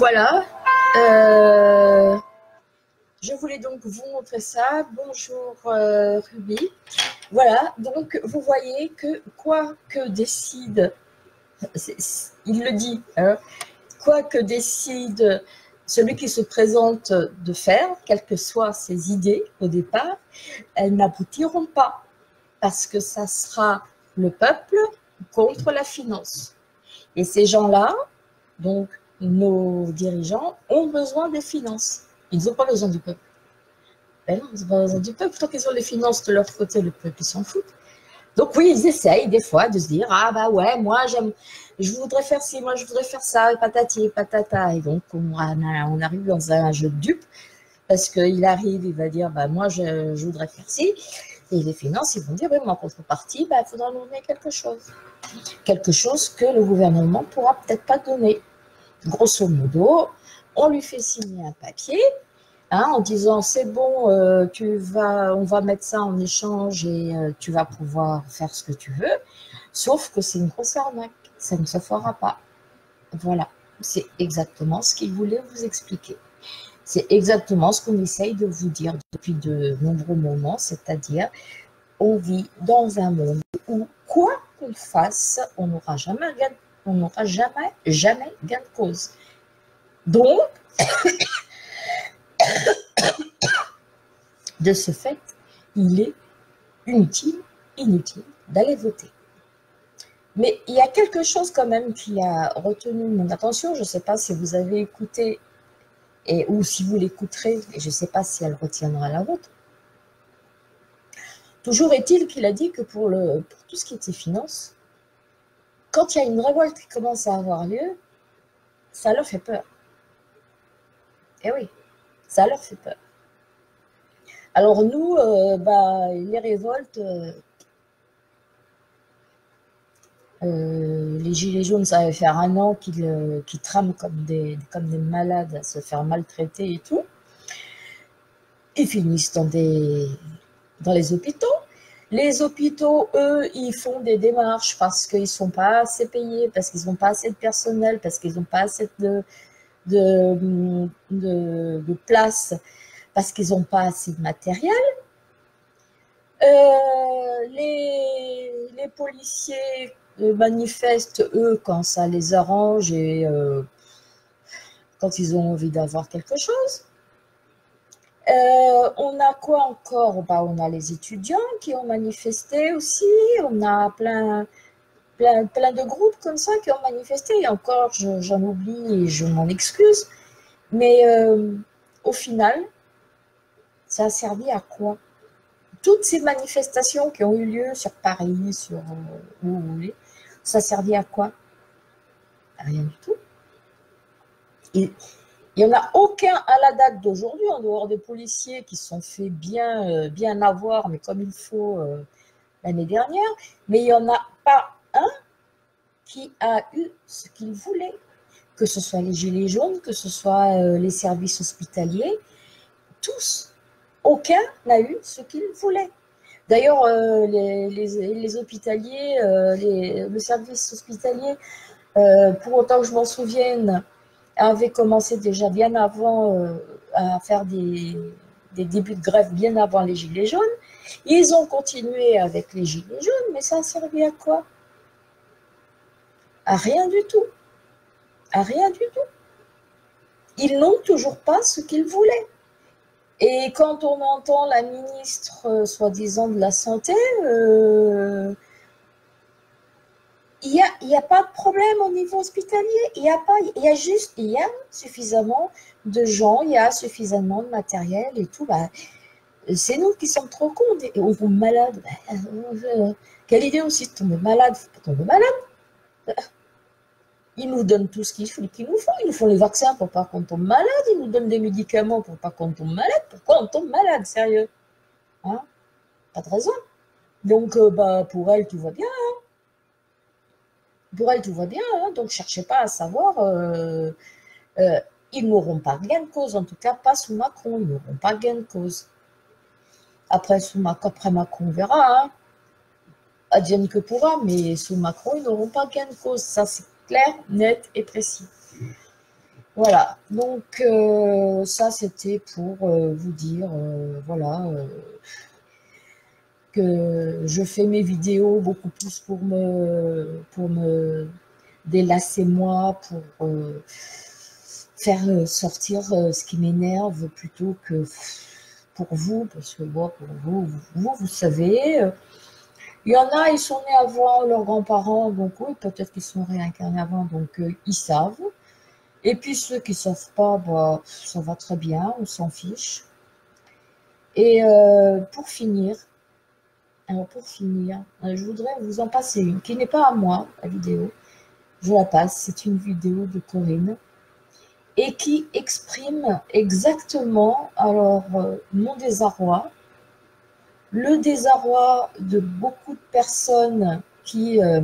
voilà. Euh, je voulais donc vous montrer ça. Bonjour euh, Ruby. Voilà, donc vous voyez que quoi que décide, c'est, c'est, il le dit, hein, quoi que décide celui qui se présente de faire, quelles que soient ses idées au départ, elles n'aboutiront pas parce que ça sera le peuple contre la finance. Et ces gens-là, donc nos dirigeants, ont besoin des finances. Ils n'ont pas besoin du peuple. Ben non, ils n'ont pas besoin du peuple. Tant qu'ils ont les finances de leur côté, le peuple, ils s'en foutent. Donc oui, ils essayent des fois de se dire, ah bah ouais, moi j'aime, je voudrais faire ci, moi je voudrais faire ça, et patati, et patata. Et donc on, on arrive dans un jeu de dupes, parce qu'il arrive, il va dire, bah moi je, je voudrais faire ci. Et les finances, ils vont dire, oui, mais en contrepartie, bah, il faudra nous donner quelque chose. Quelque chose que le gouvernement ne pourra peut-être pas donner. Grosso modo, on lui fait signer un papier, hein, en disant, c'est bon, euh, tu vas, on va mettre ça en échange et euh, tu vas pouvoir faire ce que tu veux. Sauf que c'est une grosse arnaque. Ça ne se fera pas. Voilà. C'est exactement ce qu'il voulait vous expliquer. C'est exactement ce qu'on essaye de vous dire depuis de nombreux moments, c'est-à-dire on vit dans un monde où quoi qu'on fasse, on n'aura jamais gain, on n'aura jamais, jamais gain de cause. Donc, de ce fait, il est inutile, inutile d'aller voter. Mais il y a quelque chose quand même qui a retenu mon attention, je ne sais pas si vous avez écouté et, ou si vous l'écouterez, et je ne sais pas si elle retiendra la vôtre. Toujours est-il qu'il a dit que pour, le, pour tout ce qui était finance, quand il y a une révolte qui commence à avoir lieu, ça leur fait peur. Et oui, ça leur fait peur. Alors nous, euh, bah, les révoltes, euh, euh, les gilets jaunes, ça va faire un an qu'ils euh, qu'ils trament comme des, comme des malades à se faire maltraiter et tout. Ils finissent dans, des, dans les hôpitaux. Les hôpitaux, eux, ils font des démarches parce qu'ils ne sont pas assez payés, parce qu'ils n'ont pas assez de personnel, parce qu'ils n'ont pas assez de, de, de, de place, parce qu'ils n'ont pas assez de matériel. Euh, les, les policiers manifestent, eux, quand ça les arrange et euh, quand ils ont envie d'avoir quelque chose. Euh, on a quoi encore? Bah, on a les étudiants qui ont manifesté aussi, on a plein, plein, plein de groupes comme ça qui ont manifesté, et encore j'en oublie et je m'en excuse, mais euh, au final, ça a servi à quoi? Toutes ces manifestations qui ont eu lieu sur Paris, sur euh, où vous voulez, ça a servi à quoi? Rien du tout. Et, il n'y en a aucun à la date d'aujourd'hui, en dehors des policiers qui se sont fait bien, euh, bien avoir, mais comme il faut euh, l'année dernière, mais il n'y en a pas un qui a eu ce qu'il voulait, que ce soit les gilets jaunes, que ce soit euh, les services hospitaliers, tous, aucun n'a eu ce qu'il voulait. D'ailleurs, euh, les, les, les hospitaliers, euh, les, le service hospitalier, euh, pour autant que je m'en souvienne, avait commencé déjà bien avant euh, à faire des, des débuts de grève bien avant les gilets jaunes. Ils ont continué avec les gilets jaunes, mais ça a servi à quoi? À rien du tout. À rien du tout. Ils n'ont toujours pas ce qu'ils voulaient. Et quand on entend la ministre, euh, soi-disant, de la Santé, euh, il n'y a, il y a pas de problème au niveau hospitalier. Il y a pas, il y a juste, il y a suffisamment de gens, il y a suffisamment de matériel et tout. Bah, c'est nous qui sommes trop cons. Et on tombe malade. Bah, euh, quelle idée aussi de tomber malade. Il ne faut pas tomber malade. Ils nous donnent tout ce qu'il qu'ils nous font. Ils nous font les vaccins pour pas qu'on tombe malade. Ils nous donnent des médicaments pour pas qu'on tombe malade. Pourquoi on tombe malade, sérieux? Hein? Pas de raison. Donc, euh, bah, pour elle, tout va bien. Hein? Pour elle, tout va bien. Hein? Donc, ne cherchez pas à savoir. Euh, euh, ils n'auront pas gain de cause. En tout cas, pas sous Macron. Ils n'auront pas gain de cause. Après, sous Macron, après Macron, on verra. Hein? Advienne que pourra. Mais sous Macron, ils n'auront pas gain de cause. Ça, c'est clair, net et précis. Voilà, donc euh, ça c'était pour euh, vous dire, euh, voilà, euh, que je fais mes vidéos beaucoup plus pour me, pour me délasser moi, pour euh, faire euh, sortir euh, ce qui m'énerve plutôt que pour vous, parce que bon, pour vous, vous, vous savez, euh, il y en a, ils sont nés avant leurs grands-parents, donc oui, peut-être qu'ils sont réincarnés avant, donc euh, ils savent. Et puis ceux qui ne savent pas, bah, ça va très bien, on s'en fiche. Et euh, pour finir, alors pour finir, euh, je voudrais vous en passer une qui n'est pas à moi, la vidéo. Je la passe, c'est une vidéo de Corinne et qui exprime exactement alors euh, mon désarroi, le désarroi de beaucoup de personnes qui euh,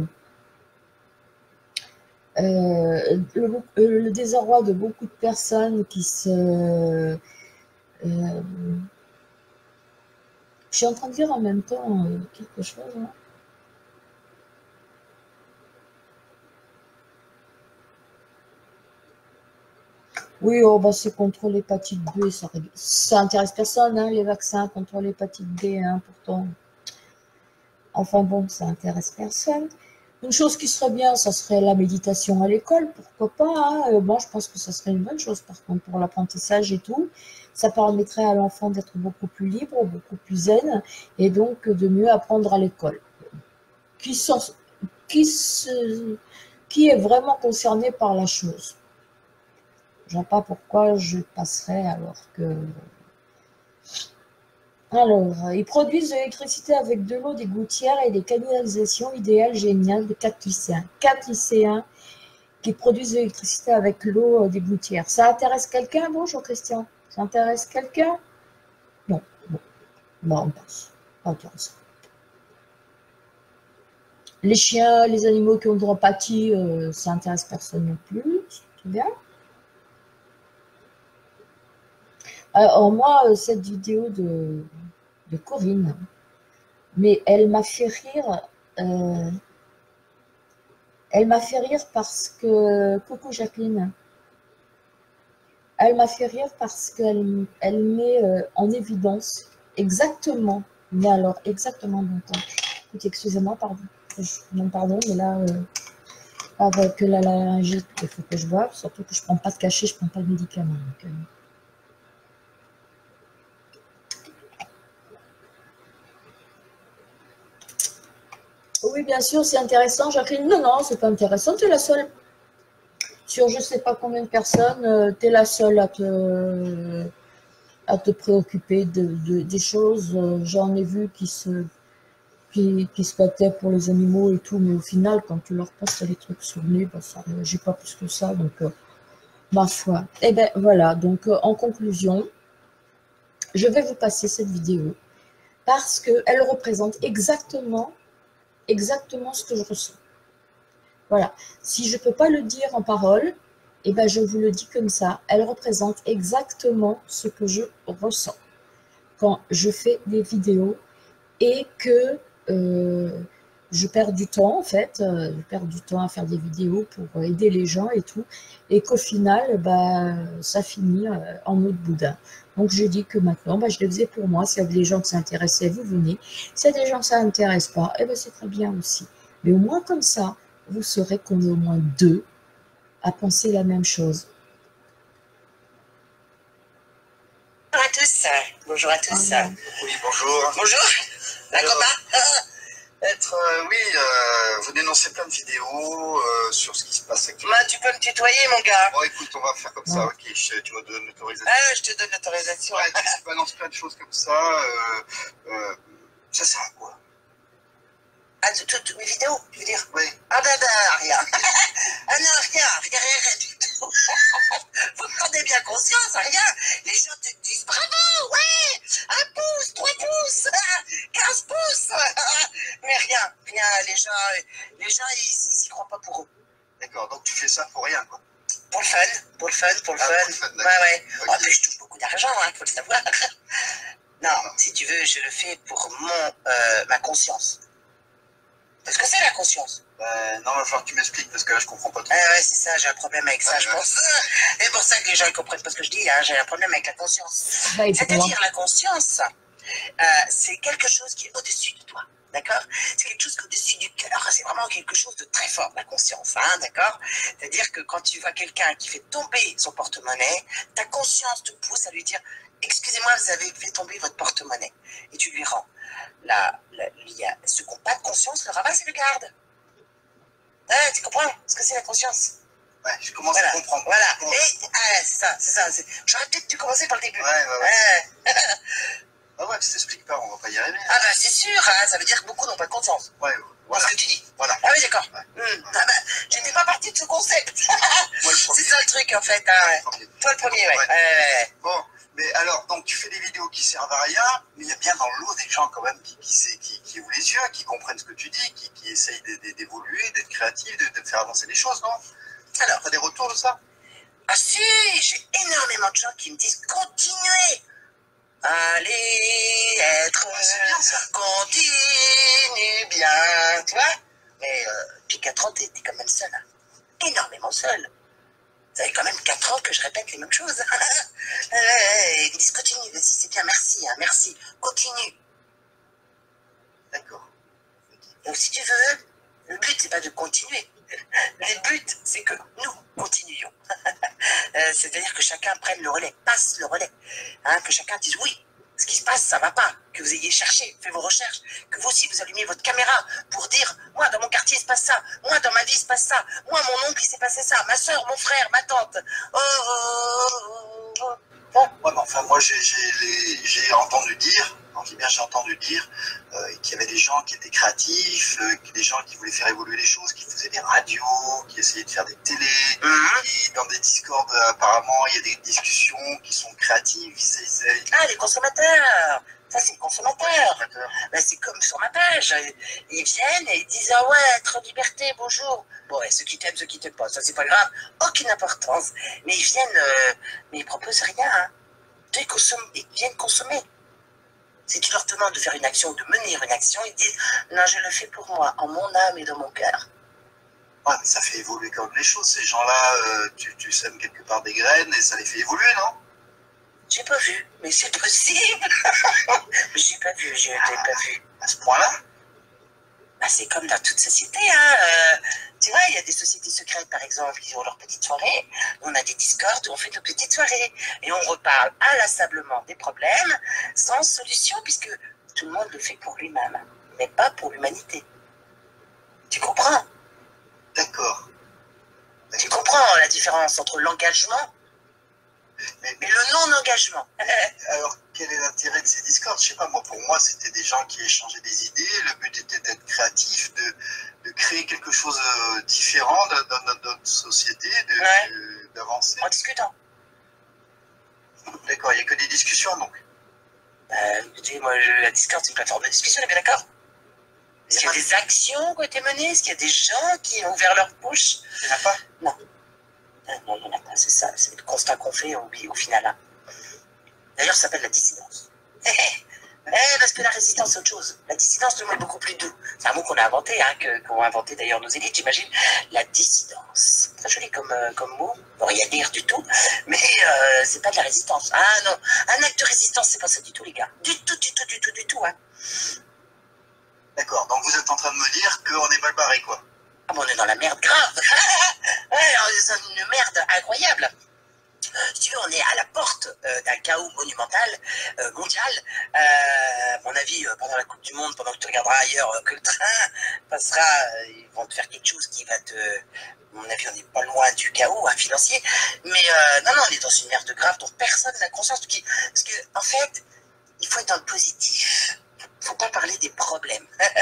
Euh, le, le désarroi de beaucoup de personnes qui se... Euh, je suis en train de dire en même temps euh, quelque chose. Hein. Oui, oh, bah, c'est contre l'hépatite B, ça, ça intéresse personne, hein, les vaccins contre l'hépatite B, hein, pourtant. Enfin bon, ça intéresse personne. Une chose qui serait bien, ça serait la méditation à l'école, pourquoi pas. Hein. Moi, je pense que ça serait une bonne chose, par contre, pour l'apprentissage et tout. Ça permettrait à l'enfant d'être beaucoup plus libre, beaucoup plus zen, et donc de mieux apprendre à l'école. Qui, sont, qui, se, qui est vraiment concerné par la chose? Je ne sais pas pourquoi je passerais alors que... Alors, ils produisent de l'électricité avec de l'eau, des gouttières et des canalisations idéales géniales de quatre lycéens. Quatre lycéens qui produisent de l'électricité avec l'eau des gouttières. Ça intéresse quelqu'un? Bonjour Christian. Ça intéresse quelqu'un? Non. Bon. Bon, on passe. Pas intéressant. Les chiens, les animaux qui ont de l'empathie, euh, ça intéresse personne non plus. C'est bien. Alors moi, cette vidéo de, de Corinne, mais elle m'a fait rire, euh, elle m'a fait rire parce que, coucou Jacqueline, elle m'a fait rire parce qu'elle elle met euh, en évidence exactement, mais alors exactement, donc, écoutez, excusez-moi, pardon, non pardon, mais là, euh, avec la laryngite, il faut que je boive, surtout que je ne prends pas de cachet, je ne prends pas de médicaments. Donc, euh, oui, bien sûr, c'est intéressant, Jacqueline. Non, non, c'est pas intéressant, tu es la seule. Sur je ne sais pas combien de personnes, euh, tu es la seule à te, à te préoccuper de, de, des choses. Euh, J'en ai vu qui se, qui, qui se battaient pour les animaux et tout, mais au final, quand tu leur passes les trucs sous le nez, bah, ça ne réagit pas plus que ça. Donc, euh, ma foi. Et bien, voilà. Donc, euh, en conclusion, je vais vous passer cette vidéo parce qu'elle représente exactement exactement ce que je ressens. Voilà. Si je ne peux pas le dire en parole, eh ben je vous le dis comme ça. Elle représente exactement ce que je ressens quand je fais des vidéos et que euh, je perds du temps, en fait. Euh, je perds du temps à faire des vidéos pour aider les gens et tout. Et qu'au final, bah, ça finit euh, en mode boudin. Donc, je dis que maintenant, bah, je le faisais pour moi. S'il y a des gens qui s'intéressaient, vous venez. S'il y a des gens qui ne s'intéressent pas, eh ben, c'est très bien aussi. Mais au moins comme ça, vous saurez qu'on est au moins deux à penser la même chose. Bonjour à tous. Bonjour à tous. Ah, Oui, bonjour. Bonjour. La Alors, combat. Être, euh, oui, euh, vous dénoncez plein de vidéos euh, sur ce qui se passe actuellement. Bah, tu peux me tutoyer, mon gars. Bon, écoute, on va faire comme ça, Ouais. ok, je- tu me donnes l'autorisation. Ah, je te donne l'autorisation. Ouais, tu balances plein de choses comme ça, euh, euh, ça sert à quoi? Ah, toutes tout, mes vidéos, tu veux dire? Oui. Ah ben, ben, rien. Ah non, rien, rien, rien, rien du tout. Vous prenez bien conscience, rien. Les gens te disent bravo, ouais, un pouce, trois pouces, quinze pouces. Mais rien, rien, les gens, les gens, ils, ils y croient pas pour eux. D'accord, donc tu fais ça pour rien, quoi. Pour le fun, pour le fun, pour le Ah, fun. pour le fun, Ouais, d'accord. ouais. Ok. Oh, mais je touche beaucoup d'argent, hein, faut le savoir. Non, si tu veux, je le fais pour mon, euh, ma conscience. Parce que c'est la conscience. Euh, non, il va falloir que tu m'expliques parce que là je comprends pas tout. Ah ouais, c'est ça, j'ai un problème avec ça, je pense. C'est pour ça que les gens ne comprennent pas ce que je dis, hein, j'ai un problème avec la conscience. Bah, C'est-à-dire la conscience, euh, c'est quelque chose qui est au-dessus de toi, d'accord? C'est quelque chose qui est au-dessus du cœur, c'est vraiment quelque chose de très fort, la conscience, hein, d'accord? C'est-à-dire que quand tu vois quelqu'un qui fait tomber son porte-monnaie, ta conscience te pousse à lui dire « Excusez-moi, vous avez fait tomber votre porte-monnaie » et tu lui rends. Là, là, il y a ceux qui n'ont pas de conscience, le ramassent et le gardent. Ouais, tu comprends ce que c'est la conscience? Ouais, je commence voilà. à comprendre. Voilà. Bon. Et, ah, c'est ça, c'est ça. J'aurais peut-être dû commencer par le début. Ouais, ouais, ouais. ouais. Ah ouais, si t'expliques pas, on va pas y arriver. Ah bah c'est sûr, hein, ça veut dire que beaucoup n'ont pas de conscience. Ouais, voilà. Ce que tu dis. Voilà. Ah oui, d'accord. Ouais. Mmh. Ah bah, j'étais pas partie de ce concept. C'est ça le truc, en fait. Hein, ouais. Toi, Toi le premier, ouais. ouais. ouais. Bon. Mais alors, donc tu fais des vidéos qui servent à rien, mais il y a bien dans le lot des gens quand même qui, qui, qui, qui ouvrent les yeux, qui comprennent ce que tu dis, qui, qui essayent d'évoluer, d'être créatifs, de, de faire avancer les choses, non? Alors, tu as des retours de ça? Ah si, j'ai énormément de gens qui me disent continuez, allez être, ah, c'est bien ça. Continue bien, tu vois? Mais euh, depuis quatre ans, t'es quand même seul, hein. Énormément seul. Ça fait quand même quatre ans que je répète les mêmes choses. Ils me disent continue, vas-y, c'est bien, merci, hein, merci, continue. D'accord. Donc si tu veux, le but c'est pas de continuer. Le but c'est que nous continuions. C'est-à-dire que chacun prenne le relais, passe le relais. Hein, que chacun dise oui, ce qui se passe, ça va pas. Que vous ayez cherché, fait vos recherches. Que vous aussi, vous allumiez votre caméra pour dire, moi, dans mon quartier, il se passe ça. Moi, dans ma vie, il se passe ça. Moi, mon oncle, il s'est passé ça. Ma soeur, mon frère, ma tante. Oh, oh, oh, oh. Bon. Ouais, mais enfin, moi, j'ai entendu dire, quand je dis bien j'ai entendu dire, euh, qu'il y avait des gens qui étaient créatifs, euh, des gens qui voulaient faire évoluer les choses, qui faisaient des radios, qui essayaient de faire des télés, mm-hmm. qui, dans des Discord, apparemment, il y a des discussions qui sont créatives. Ils essayent... Ah, les consommateurs! Ça, c'est les consommateurs. Ben, c'est comme sur ma page. Ils viennent et ils disent « Ah ouais, trop de liberté, bonjour ». Bon, et ceux qui t'aiment, ceux qui t'aiment pas, ça, c'est pas grave. Aucune importance. Mais ils viennent, euh, mais ils proposent rien. Hein. Ils, consomment, ils viennent consommer. Si tu leur demandes de faire une action ou de mener une action, ils disent « Non, je le fais pour moi, en mon âme et dans mon cœur ». Ouais, mais ça fait évoluer quand même les choses. Ces gens-là, euh, tu, tu sèmes quelque part des graines et ça les fait évoluer, non? J'ai pas vu, mais c'est possible. J'ai pas vu, j'ai pas vu. À ce point-là? Bah, c'est comme dans toute société, hein. Euh, tu vois, il y a des sociétés secrètes, par exemple, qui ont leur petite soirée. On a des Discords où on fait nos petites soirées. Et on reparle inlassablement des problèmes, sans solution, puisque tout le monde le fait pour lui-même, mais pas pour l'humanité. Tu comprends? D'accord. Tu comprends la différence entre l'engagement Mais, mais le non-engagement. Alors, quel est l'intérêt de ces discords? Je sais pas, moi, pour moi, c'était des gens qui échangeaient des idées. Le but était d'être créatif, de, de créer quelque chose de différent dans, dans, dans notre société, d'avancer. Ouais. En discutant. D'accord, il n'y a que des discussions, donc. Euh, écoutez, moi, je, la Discord, c'est une plateforme de discussion, on est bien d'accord? Est-ce qu'il y a des actions qui ont été menées? Est-ce qu'il y a des gens qui ont ouvert leur bouche? Il n'y en a pas? Non. Non, il n'y en a pas, c'est ça, c'est le constat qu'on fait au, au final. Hein. D'ailleurs, ça s'appelle la dissidence. Eh, parce que la résistance, c'est autre chose. La dissidence, le mot est beaucoup plus doux. C'est un mot qu'on a inventé, hein, qu'ont inventé d'ailleurs nos élites, j'imagine. La dissidence. Très joli comme, euh, comme mot. Bon, rien à dire du tout, mais euh, c'est pas de la résistance. Ah non, un acte de résistance, c'est pas ça du tout, les gars. Du tout, du tout, du tout, du tout. Hein. D'accord, donc vous êtes en train de me dire qu'on est mal barré, quoi. Ah bon, on est dans la merde grave. Ouais, c'est une merde incroyable. Si tu veux, on est à la porte euh, d'un chaos monumental, euh, mondial. Euh, à mon avis, euh, pendant la Coupe du Monde, pendant que tu regarderas ailleurs, euh, que le train passera, euh, ils vont te faire quelque chose qui va te... À mon avis, on n'est pas loin du chaos hein, financier. Mais euh, non, non, on est dans une merde grave dont personne n'a conscience. Parce que, en fait, il faut être dans le positif. Il ne faut pas parler des problèmes.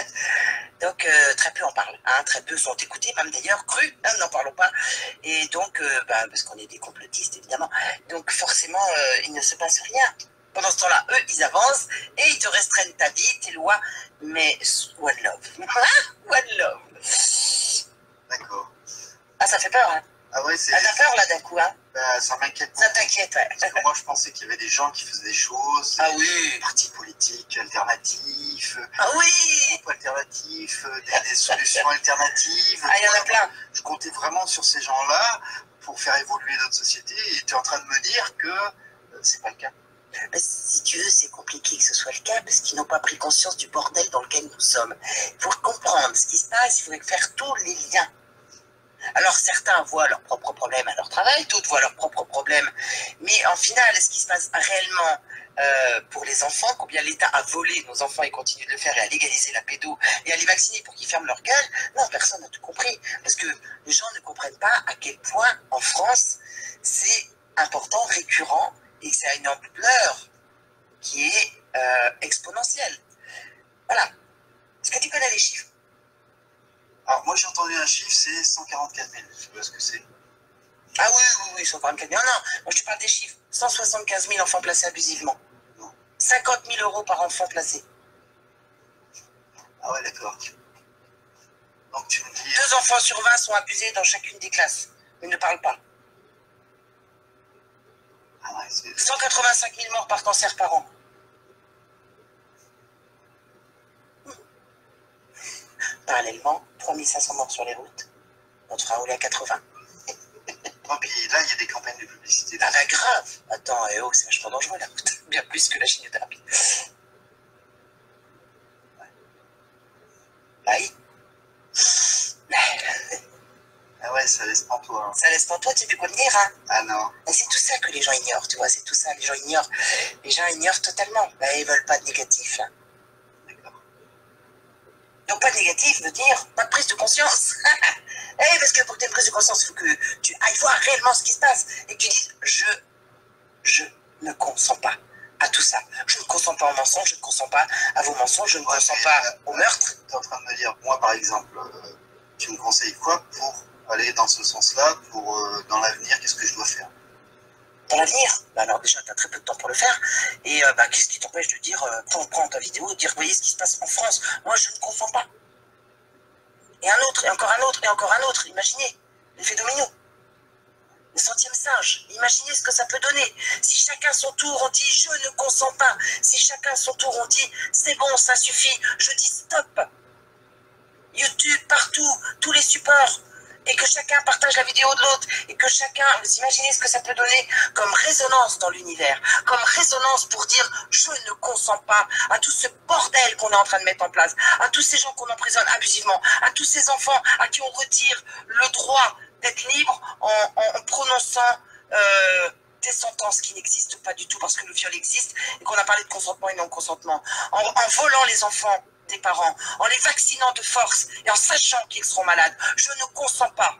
Donc, euh, très peu en parlent. Hein, très peu sont écoutés, même d'ailleurs, crus, hein, n'en parlons pas. Et donc, euh, bah, parce qu'on est des complotistes, évidemment. Donc, forcément, euh, il ne se passe rien. Pendant ce temps-là, eux, ils avancent et ils te restreignent ta vie, tes lois. Mais one love. One love. D'accord. Ah, ça fait peur, hein. Ah ouais, c'est... Ah, t'as peur, là, d'un coup, hein. Bah, ça m'inquiète. Ça t'inquiète, ouais. Parce que moi, je pensais qu'il y avait des gens qui faisaient des choses. Ah oui. Des partis politiques alternatifs. Ah oui. Des alternatifs, des, des solutions alternatives. Ah, il y en a plein. Je comptais vraiment sur ces gens-là pour faire évoluer notre société. Et tu es en train de me dire que euh, c'est pas le cas. Mais si tu veux, c'est compliqué que ce soit le cas parce qu'ils n'ont pas pris conscience du bordel dans lequel nous sommes. Pour comprendre ce qui se passe, il faudrait faire tous les liens. Alors certains voient leurs propres problèmes à leur travail, d'autres voient leurs propres problèmes. Mais en final, ce qui se passe réellement euh, pour les enfants, combien l'État a volé nos enfants et continue de le faire et à légaliser la pédo et à les vacciner pour qu'ils ferment leur gueule, non, personne n'a tout compris. Parce que les gens ne comprennent pas à quel point en France, c'est important, récurrent et que ça a une ampleur qui est euh, exponentielle. Voilà. Est-ce que tu connais les chiffres? Alors moi j'ai entendu un chiffre, c'est cent quarante-quatre mille. Je sais pas ce que c'est. Ah oui, oui, oui, cent quarante-quatre mille. Non, non, moi je te parle des chiffres. cent soixante-quinze mille enfants placés abusivement. Non. cinquante mille euros par enfant placé. Ah ouais, d'accord. Donc tu me dis... Deux enfants sur vingt sont abusés dans chacune des classes. Ils ne parlent pas. Ah ouais, c'est... cent quatre-vingt-cinq mille morts par cancer par an. Parallèlement, trois mille cinq cents morts sur les routes. On te fera rouler à quatre-vingts. Oh, puis là, il y a des campagnes de publicité. Ah bah grave. Attends, eh oh, c'est vachement dangereux la route. Bien plus que la chimiothérapie. Ouais. Bah oui. Ah ouais, ça laisse pas toi. Hein. Ça laisse pas toi, tu sais plus quoi me dire, hein. Ah non. Et c'est tout ça que les gens ignorent, tu vois, c'est tout ça, les gens ignorent. Les gens ignorent totalement. Bah, ils veulent pas de négatif. Hein. Donc pas de négatif veut dire pas de prise de conscience. Eh, parce que pour que tu aies une prise de conscience, il faut que tu ailles voir réellement ce qui se passe et que tu dises je, je ne consens pas à tout ça. Je ne consens pas au mensonge, je ne consens pas à vos mensonges, je ne ouais, consens pas euh, au meurtre. Tu es en train de me dire, moi par exemple, euh, tu me conseilles quoi pour aller dans ce sens-là, pour euh, dans l'avenir, qu'est-ce que je dois faire? Dans l'avenir, bah alors déjà tu as très peu de temps pour le faire et euh, bah, qu'est-ce qui t'empêche de dire, euh, prends, prends ta vidéo et dire voyez ce qui se passe en France, moi je ne consens pas. Et un autre, et encore un autre, et encore un autre, imaginez, l'effet domino. Le centième singe, imaginez ce que ça peut donner. Si chacun son tour on dit je ne consens pas, si chacun son tour on dit c'est bon, ça suffit, je dis stop. YouTube, partout, tous les supports. Et que chacun partage la vidéo de l'autre, et que chacun, vous imaginez ce que ça peut donner comme résonance dans l'univers, comme résonance pour dire je ne consens pas à tout ce bordel qu'on est en train de mettre en place, à tous ces gens qu'on emprisonne abusivement, à tous ces enfants à qui on retire le droit d'être libre en, en, en prononçant euh, des sentences qui n'existent pas du tout parce que le viol existe et qu'on a parlé de consentement et non-consentement, en, en volant les enfants des parents, en les vaccinant de force et en sachant qu'ils seront malades. Je ne consens pas.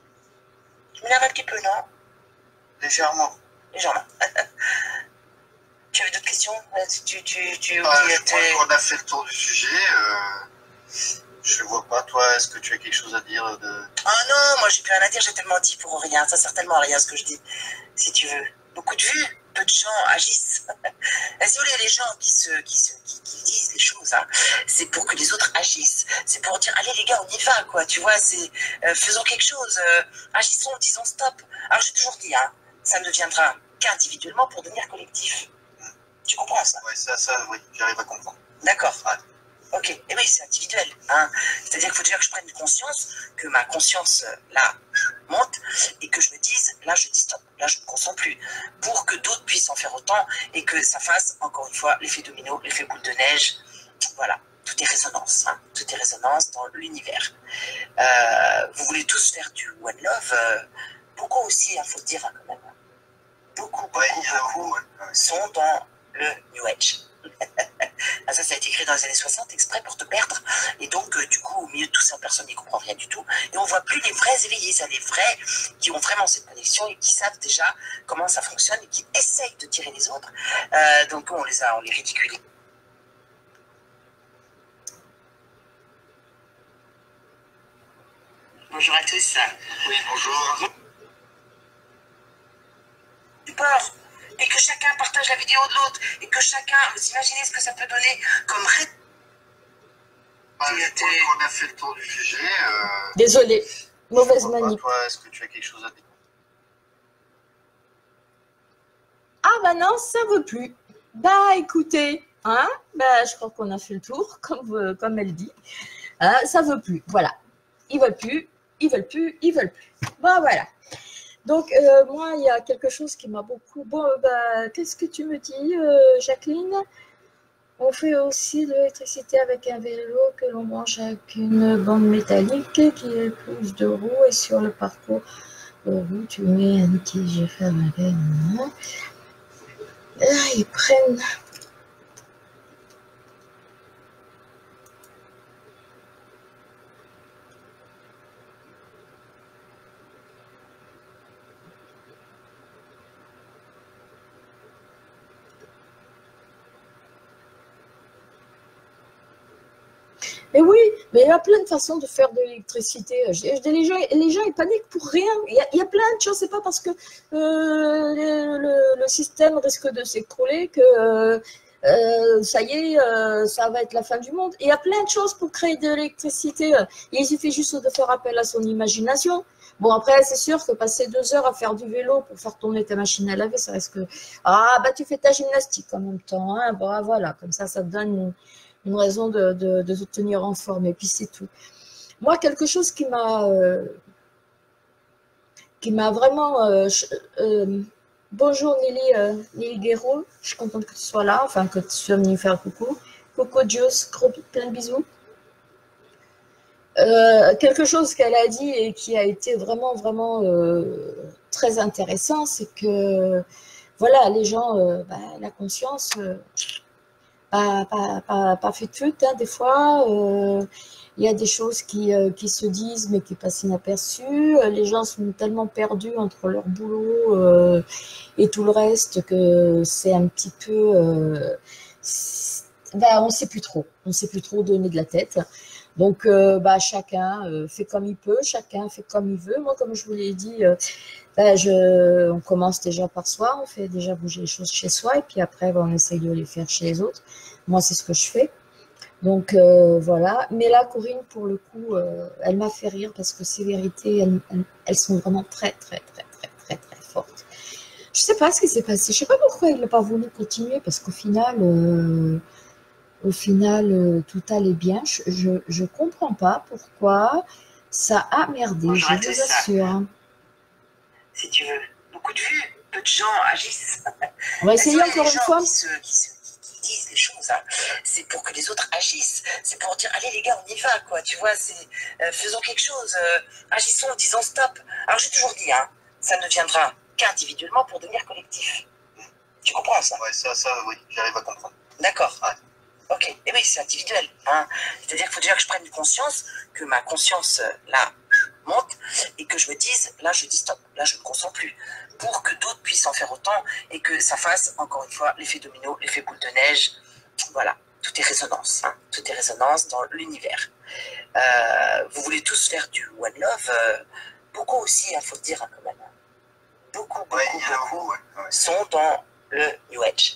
Je m'énerve un petit peu, non? Légèrement. Légèrement. Tu avais d'autres questions? Tu, tu, tu, ah, tu, je crois qu'on a fait le tour du sujet. Euh, je vois pas. Toi, est-ce que tu as quelque chose à dire de... Ah non, moi j'ai plus rien à dire. J'ai tellement dit pour rien. Ça sert tellement à rien ce que je dis. Si tu veux. Beaucoup de vues. Peu de gens agissent. Désolé, les gens qui, se, qui, se, qui, qui disent les choses, hein, c'est pour que les autres agissent. C'est pour dire, allez les gars, on y va, quoi. Tu vois, c'est euh, faisons quelque chose. Euh, agissons, disons stop. Alors j'ai toujours dit, hein, ça ne viendra qu'individuellement pour devenir collectif. Tu comprends ça? Oui, ça, ça, oui, j'arrive à comprendre. D'accord. Ouais. Ok. Et eh oui, c'est individuel. Hein. C'est-à-dire qu'il faut déjà que je prenne conscience, que ma conscience, là, monte, et que je me dise, là, je dis stop, là, je ne consens plus, pour que d'autres puissent en faire autant, et que ça fasse, encore une fois, l'effet domino, l'effet boule de neige. Voilà. Tout est résonance. Hein. Tout est résonance dans l'univers. Euh, vous voulez tous faire du One Love, euh, beaucoup aussi, il hein, faut le dire, hein, quand même. Beaucoup, beaucoup, ouais, beaucoup ouais. sont dans le New Age. Ah, ça, ça a été créé dans les années soixante exprès pour te perdre. Et donc, euh, du coup, au milieu de tout ça, personne n'y comprend rien du tout. Et on voit plus les vrais éveillés, ça, les vrais qui ont vraiment cette connexion et qui savent déjà comment ça fonctionne et qui essayent de tirer les autres. Euh, donc, on les a, on les ridiculise. Bonjour à tous. Oui, bonjour. Du peur. Et que chacun partage la vidéo de l'autre, et que chacun, vous imaginez ce que ça peut donner comme ré... Ah, je crois qu'on a fait le tour du sujet. Euh... Désolé, mauvaise manip. Toi, est-ce que tu as quelque chose à dire? Ah bah non, ça ne veut plus. Bah écoutez, hein, bah, je crois qu'on a fait le tour, comme, euh, comme elle dit. Hein, ça ne veut plus, voilà. Ils ne veulent plus, ils ne veulent plus, ils ne veulent plus. Bah voilà. Donc, euh, moi, il y a quelque chose qui m'a beaucoup... Bon, bah, qu'est-ce que tu me dis, euh, Jacqueline? On fait aussi de l'électricité avec un vélo que l'on branche avec une bande métallique qui est plus de roues et sur le parcours de roue, tu mets un tige ferme avec. Là, ils prennent... Mais oui, mais il y a plein de façons de faire de l'électricité. Les gens, les gens, ils paniquent pour rien. Il y a, il y a plein de choses. C'est pas parce que euh, le, le, le système risque de s'écrouler que euh, euh, ça y est, euh, ça va être la fin du monde. Il y a plein de choses pour créer de l'électricité. Il suffit juste de faire appel à son imagination. Bon, après, c'est sûr que passer deux heures à faire du vélo pour faire tourner ta machine à laver, ça risque... Ah, bah tu fais ta gymnastique en même temps. Hein. Bon, voilà, comme ça, ça te donne... Une, une raison de, de, de se tenir en forme, et puis c'est tout. Moi, quelque chose qui m'a euh, qui m'a vraiment... Euh, euh, bonjour Nelly, euh, Nelly Guéraud, je suis contente que tu sois là, enfin que tu sois venue faire coucou. Coco Dios, gros plein de bisous. Euh, quelque chose qu'elle a dit et qui a été vraiment, vraiment euh, très intéressant, c'est que, voilà, les gens, euh, bah, la conscience... Euh, Pas, pas, pas, pas fait tout, hein, des fois. Il euh, y a des choses qui, euh, qui se disent, mais qui passent inaperçues. Les gens sont tellement perdus entre leur boulot euh, et tout le reste que c'est un petit peu... Euh, ben, on ne sait plus trop. On ne sait plus trop donner de la tête. Donc, euh, bah, chacun euh, fait comme il peut, chacun fait comme il veut. Moi, comme je vous l'ai dit, euh, bah, je, on commence déjà par soi, on fait déjà bouger les choses chez soi, et puis après, bah, on essaye de les faire chez les autres. Moi, c'est ce que je fais. Donc, euh, voilà. Mais là, Corinne, pour le coup, euh, elle m'a fait rire parce que ces vérités, elles, elles, elles sont vraiment très, très, très, très, très, très fortes. Je ne sais pas ce qui s'est passé. Je ne sais pas pourquoi il n'a pas voulu continuer, parce qu'au final... Euh, Au final, euh, tout allait bien. Je ne comprends pas pourquoi ça a merdé, Bonjour je à vous tous. assure. Si tu veux, beaucoup de vues, peu de gens agissent. On va essayer encore une fois. Qui, se, qui, se, qui disent les choses, hein. C'est pour que les autres agissent. C'est pour dire, allez les gars, on y va, quoi. Tu vois, c'est euh, faisons quelque chose. Euh, agissons, disons stop. Alors j'ai toujours dit, hein, ça ne viendra qu'individuellement pour devenir collectif. Tu comprends ça? Ouais, ça, ça, oui, j'arrive à comprendre. D'accord. Ouais. Ok, et eh oui, c'est individuel. Hein. C'est-à-dire qu'il faut déjà que je prenne conscience, que ma conscience, là, monte, et que je me dise, là, je dis stop, là, je ne consens plus, pour que d'autres puissent en faire autant, et que ça fasse, encore une fois, l'effet domino, l'effet boule de neige. Voilà, tout est résonance, hein. Tout est résonance dans l'univers. Euh, vous voulez tous faire du One Love, euh, beaucoup aussi, il hein, faut le dire, hein, quand même. Beaucoup, beaucoup, ouais, beaucoup ouais, ouais. sont dans le New Age.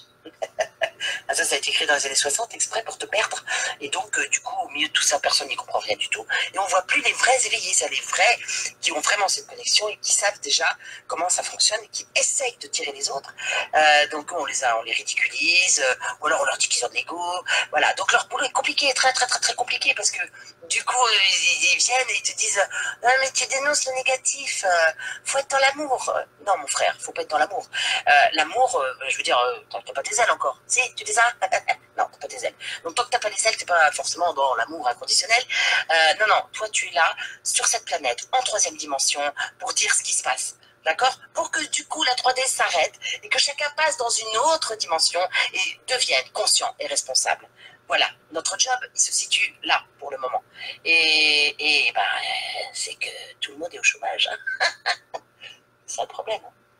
Ça, ça a été créé dans les années soixante exprès pour te perdre. Et donc, euh, du coup, au milieu de tout ça, personne n'y comprend rien du tout. Et on voit plus les vrais éveillés, c'est les vrais qui ont vraiment cette connexion et qui savent déjà comment ça fonctionne et qui essayent de tirer les autres. Euh, donc, on les a, on les ridiculise, euh, ou alors on leur dit qu'ils ont de l'ego. Voilà. Donc, leur boulot est compliqué, très, très, très, très compliqué parce que du coup, ils, ils viennent et ils te disent non, mais tu dénonces le négatif, euh, faut être dans l'amour. Non, mon frère, faut pas être dans l'amour. Euh, l'amour, euh, je veux dire, euh, t'as pas tes ailes encore. Si, tu les as? Non, t'as pas tes ailes. Donc, tant que t'as pas les ailes, t'es pas forcément dans l'amour inconditionnel. Euh, non, non, toi, tu es là, sur cette planète, en troisième dimension, pour dire ce qui se passe. D'accord? Pour que, du coup, la trois D s'arrête et que chacun passe dans une autre dimension et devienne conscient et responsable. Voilà, notre job, il se situe là, pour le moment. Et, et ben, c'est que tout le monde est au chômage. Hein. C'est un problème.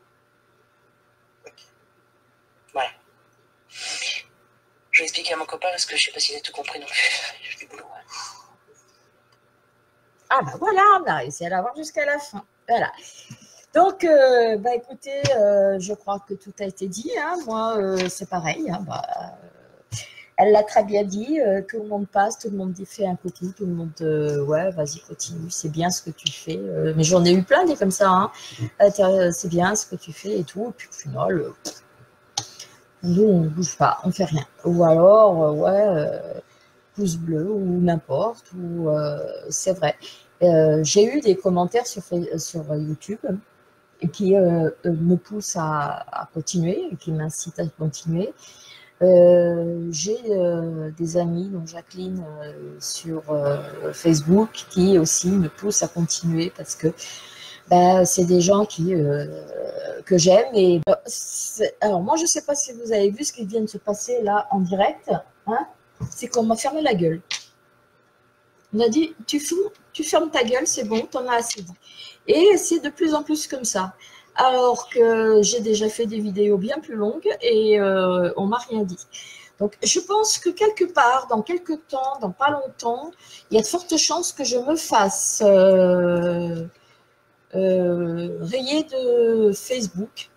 Voilà. Je vais expliquer à mon copain parce que je ne sais pas s'il a tout compris non plus. J'ai du boulot. Hein. Ah ben voilà, on a réussi à l'avoir jusqu'à la fin. Voilà. Donc, euh, bah écoutez, euh, je crois que tout a été dit. Hein. Moi, euh, c'est pareil. Hein. Bah, euh, elle l'a très bien dit. Euh, tout le monde passe, tout le monde dit fait un coucou, tout le monde, euh, ouais, vas-y, continue, c'est bien ce que tu fais. Euh, mais j'en ai eu plein des comme ça. Hein. Euh, c'est bien ce que tu fais et tout. Et puis au final, euh, Nous, on ne bouge pas, on ne fait rien. Ou alors, euh, ouais, euh, pouce bleu ou n'importe, ou euh, c'est vrai. Euh, j'ai eu des commentaires sur, sur YouTube qui euh, me poussent à, à continuer, qui m'incitent à continuer. Euh, j'ai euh, des amis, dont Jacqueline, euh, sur euh, Facebook, qui aussi me poussent à continuer parce que ben, c'est des gens qui, euh, que j'aime. Et alors moi, je ne sais pas si vous avez vu ce qui vient de se passer là en direct. Hein, c'est qu'on m'a fermé la gueule. On a dit, tu, fous, tu fermes ta gueule, c'est bon, t'en as assez dit. Et c'est de plus en plus comme ça. Alors que j'ai déjà fait des vidéos bien plus longues et euh, on ne m'a rien dit. Donc, je pense que quelque part, dans quelques temps, dans pas longtemps, il y a de fortes chances que je me fasse euh, euh, rayer de Facebook.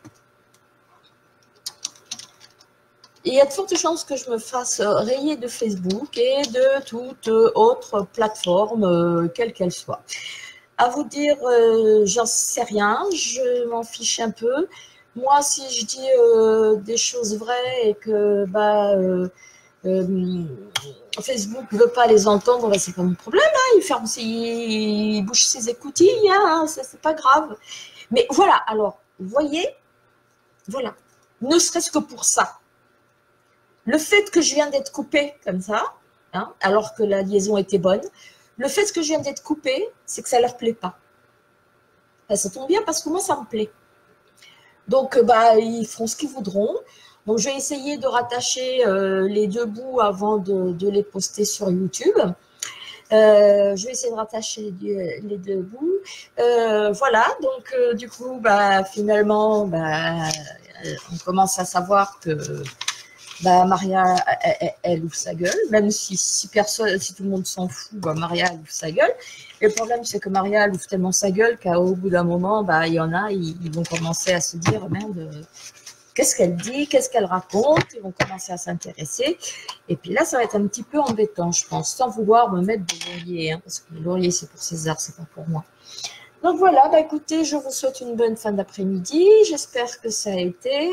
Il y a de fortes chances que je me fasse rayer de Facebook et de toute autre plateforme, euh, quelle qu'elle soit. À vous dire, euh, j'en sais rien, je m'en fiche un peu. Moi, si je dis euh, des choses vraies et que bah, euh, euh, Facebook ne veut pas les entendre, bah, c'est pas mon problème. Hein, il ferme, ses, il bouge ses écoutilles, hein, ça c'est pas grave. Mais voilà, alors, vous voyez, voilà, ne serait-ce que pour ça. Le fait que je viens d'être coupée comme ça, hein, alors que la liaison était bonne, le fait que je viens d'être coupée, c'est que ça ne leur plaît pas. Ben, ça tombe bien parce que moi, ça me plaît. Donc, bah, ils feront ce qu'ils voudront. Donc, je vais essayer de rattacher euh, les deux bouts avant de, de les poster sur YouTube. Euh, je vais essayer de rattacher les, les deux bouts. Euh, voilà, donc euh, du coup, bah, finalement, bah, on commence à savoir que bah, Maria, elle, elle, elle ouvre sa gueule, même si, si personne, si tout le monde s'en fout, bah, Maria elle ouvre sa gueule. Et le problème, c'est que Maria elle ouvre tellement sa gueule qu'au bout d'un moment, bah, il y en a, ils, ils vont commencer à se dire, merde, qu'est-ce qu'elle dit, qu'est-ce qu'elle raconte, ils vont commencer à s'intéresser. Et puis là, ça va être un petit peu embêtant, je pense, sans vouloir me mettre de laurier, hein, parce que le laurier, c'est pour César, c'est pas pour moi. Donc voilà, bah écoutez, je vous souhaite une bonne fin d'après-midi. J'espère que ça a été,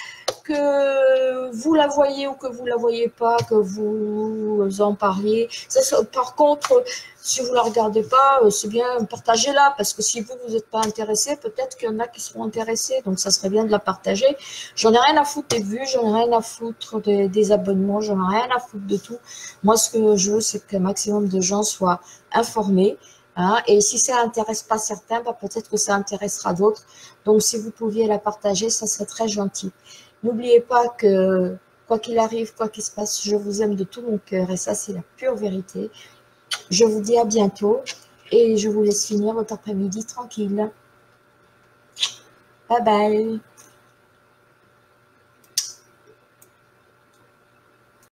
que vous la voyez ou que vous la voyez pas, que vous en parliez. Ça, par contre, si vous la regardez pas, c'est bien, partagez-la, parce que si vous, vous n'êtes pas intéressé, peut-être qu'il y en a qui seront intéressés, donc ça serait bien de la partager. J'en ai rien à foutre des vues, j'en ai rien à foutre des, des abonnements, j'en ai rien à foutre de tout. Moi, ce que je veux, c'est qu'un maximum de gens soient informés. Hein, et si ça n'intéresse pas certains, bah, peut-être que ça intéressera d'autres. Donc, si vous pouviez la partager, ça serait très gentil. N'oubliez pas que, quoi qu'il arrive, quoi qu'il se passe, je vous aime de tout mon cœur. Et ça, c'est la pure vérité. Je vous dis à bientôt. Et je vous laisse finir votre après-midi tranquille. Bye bye.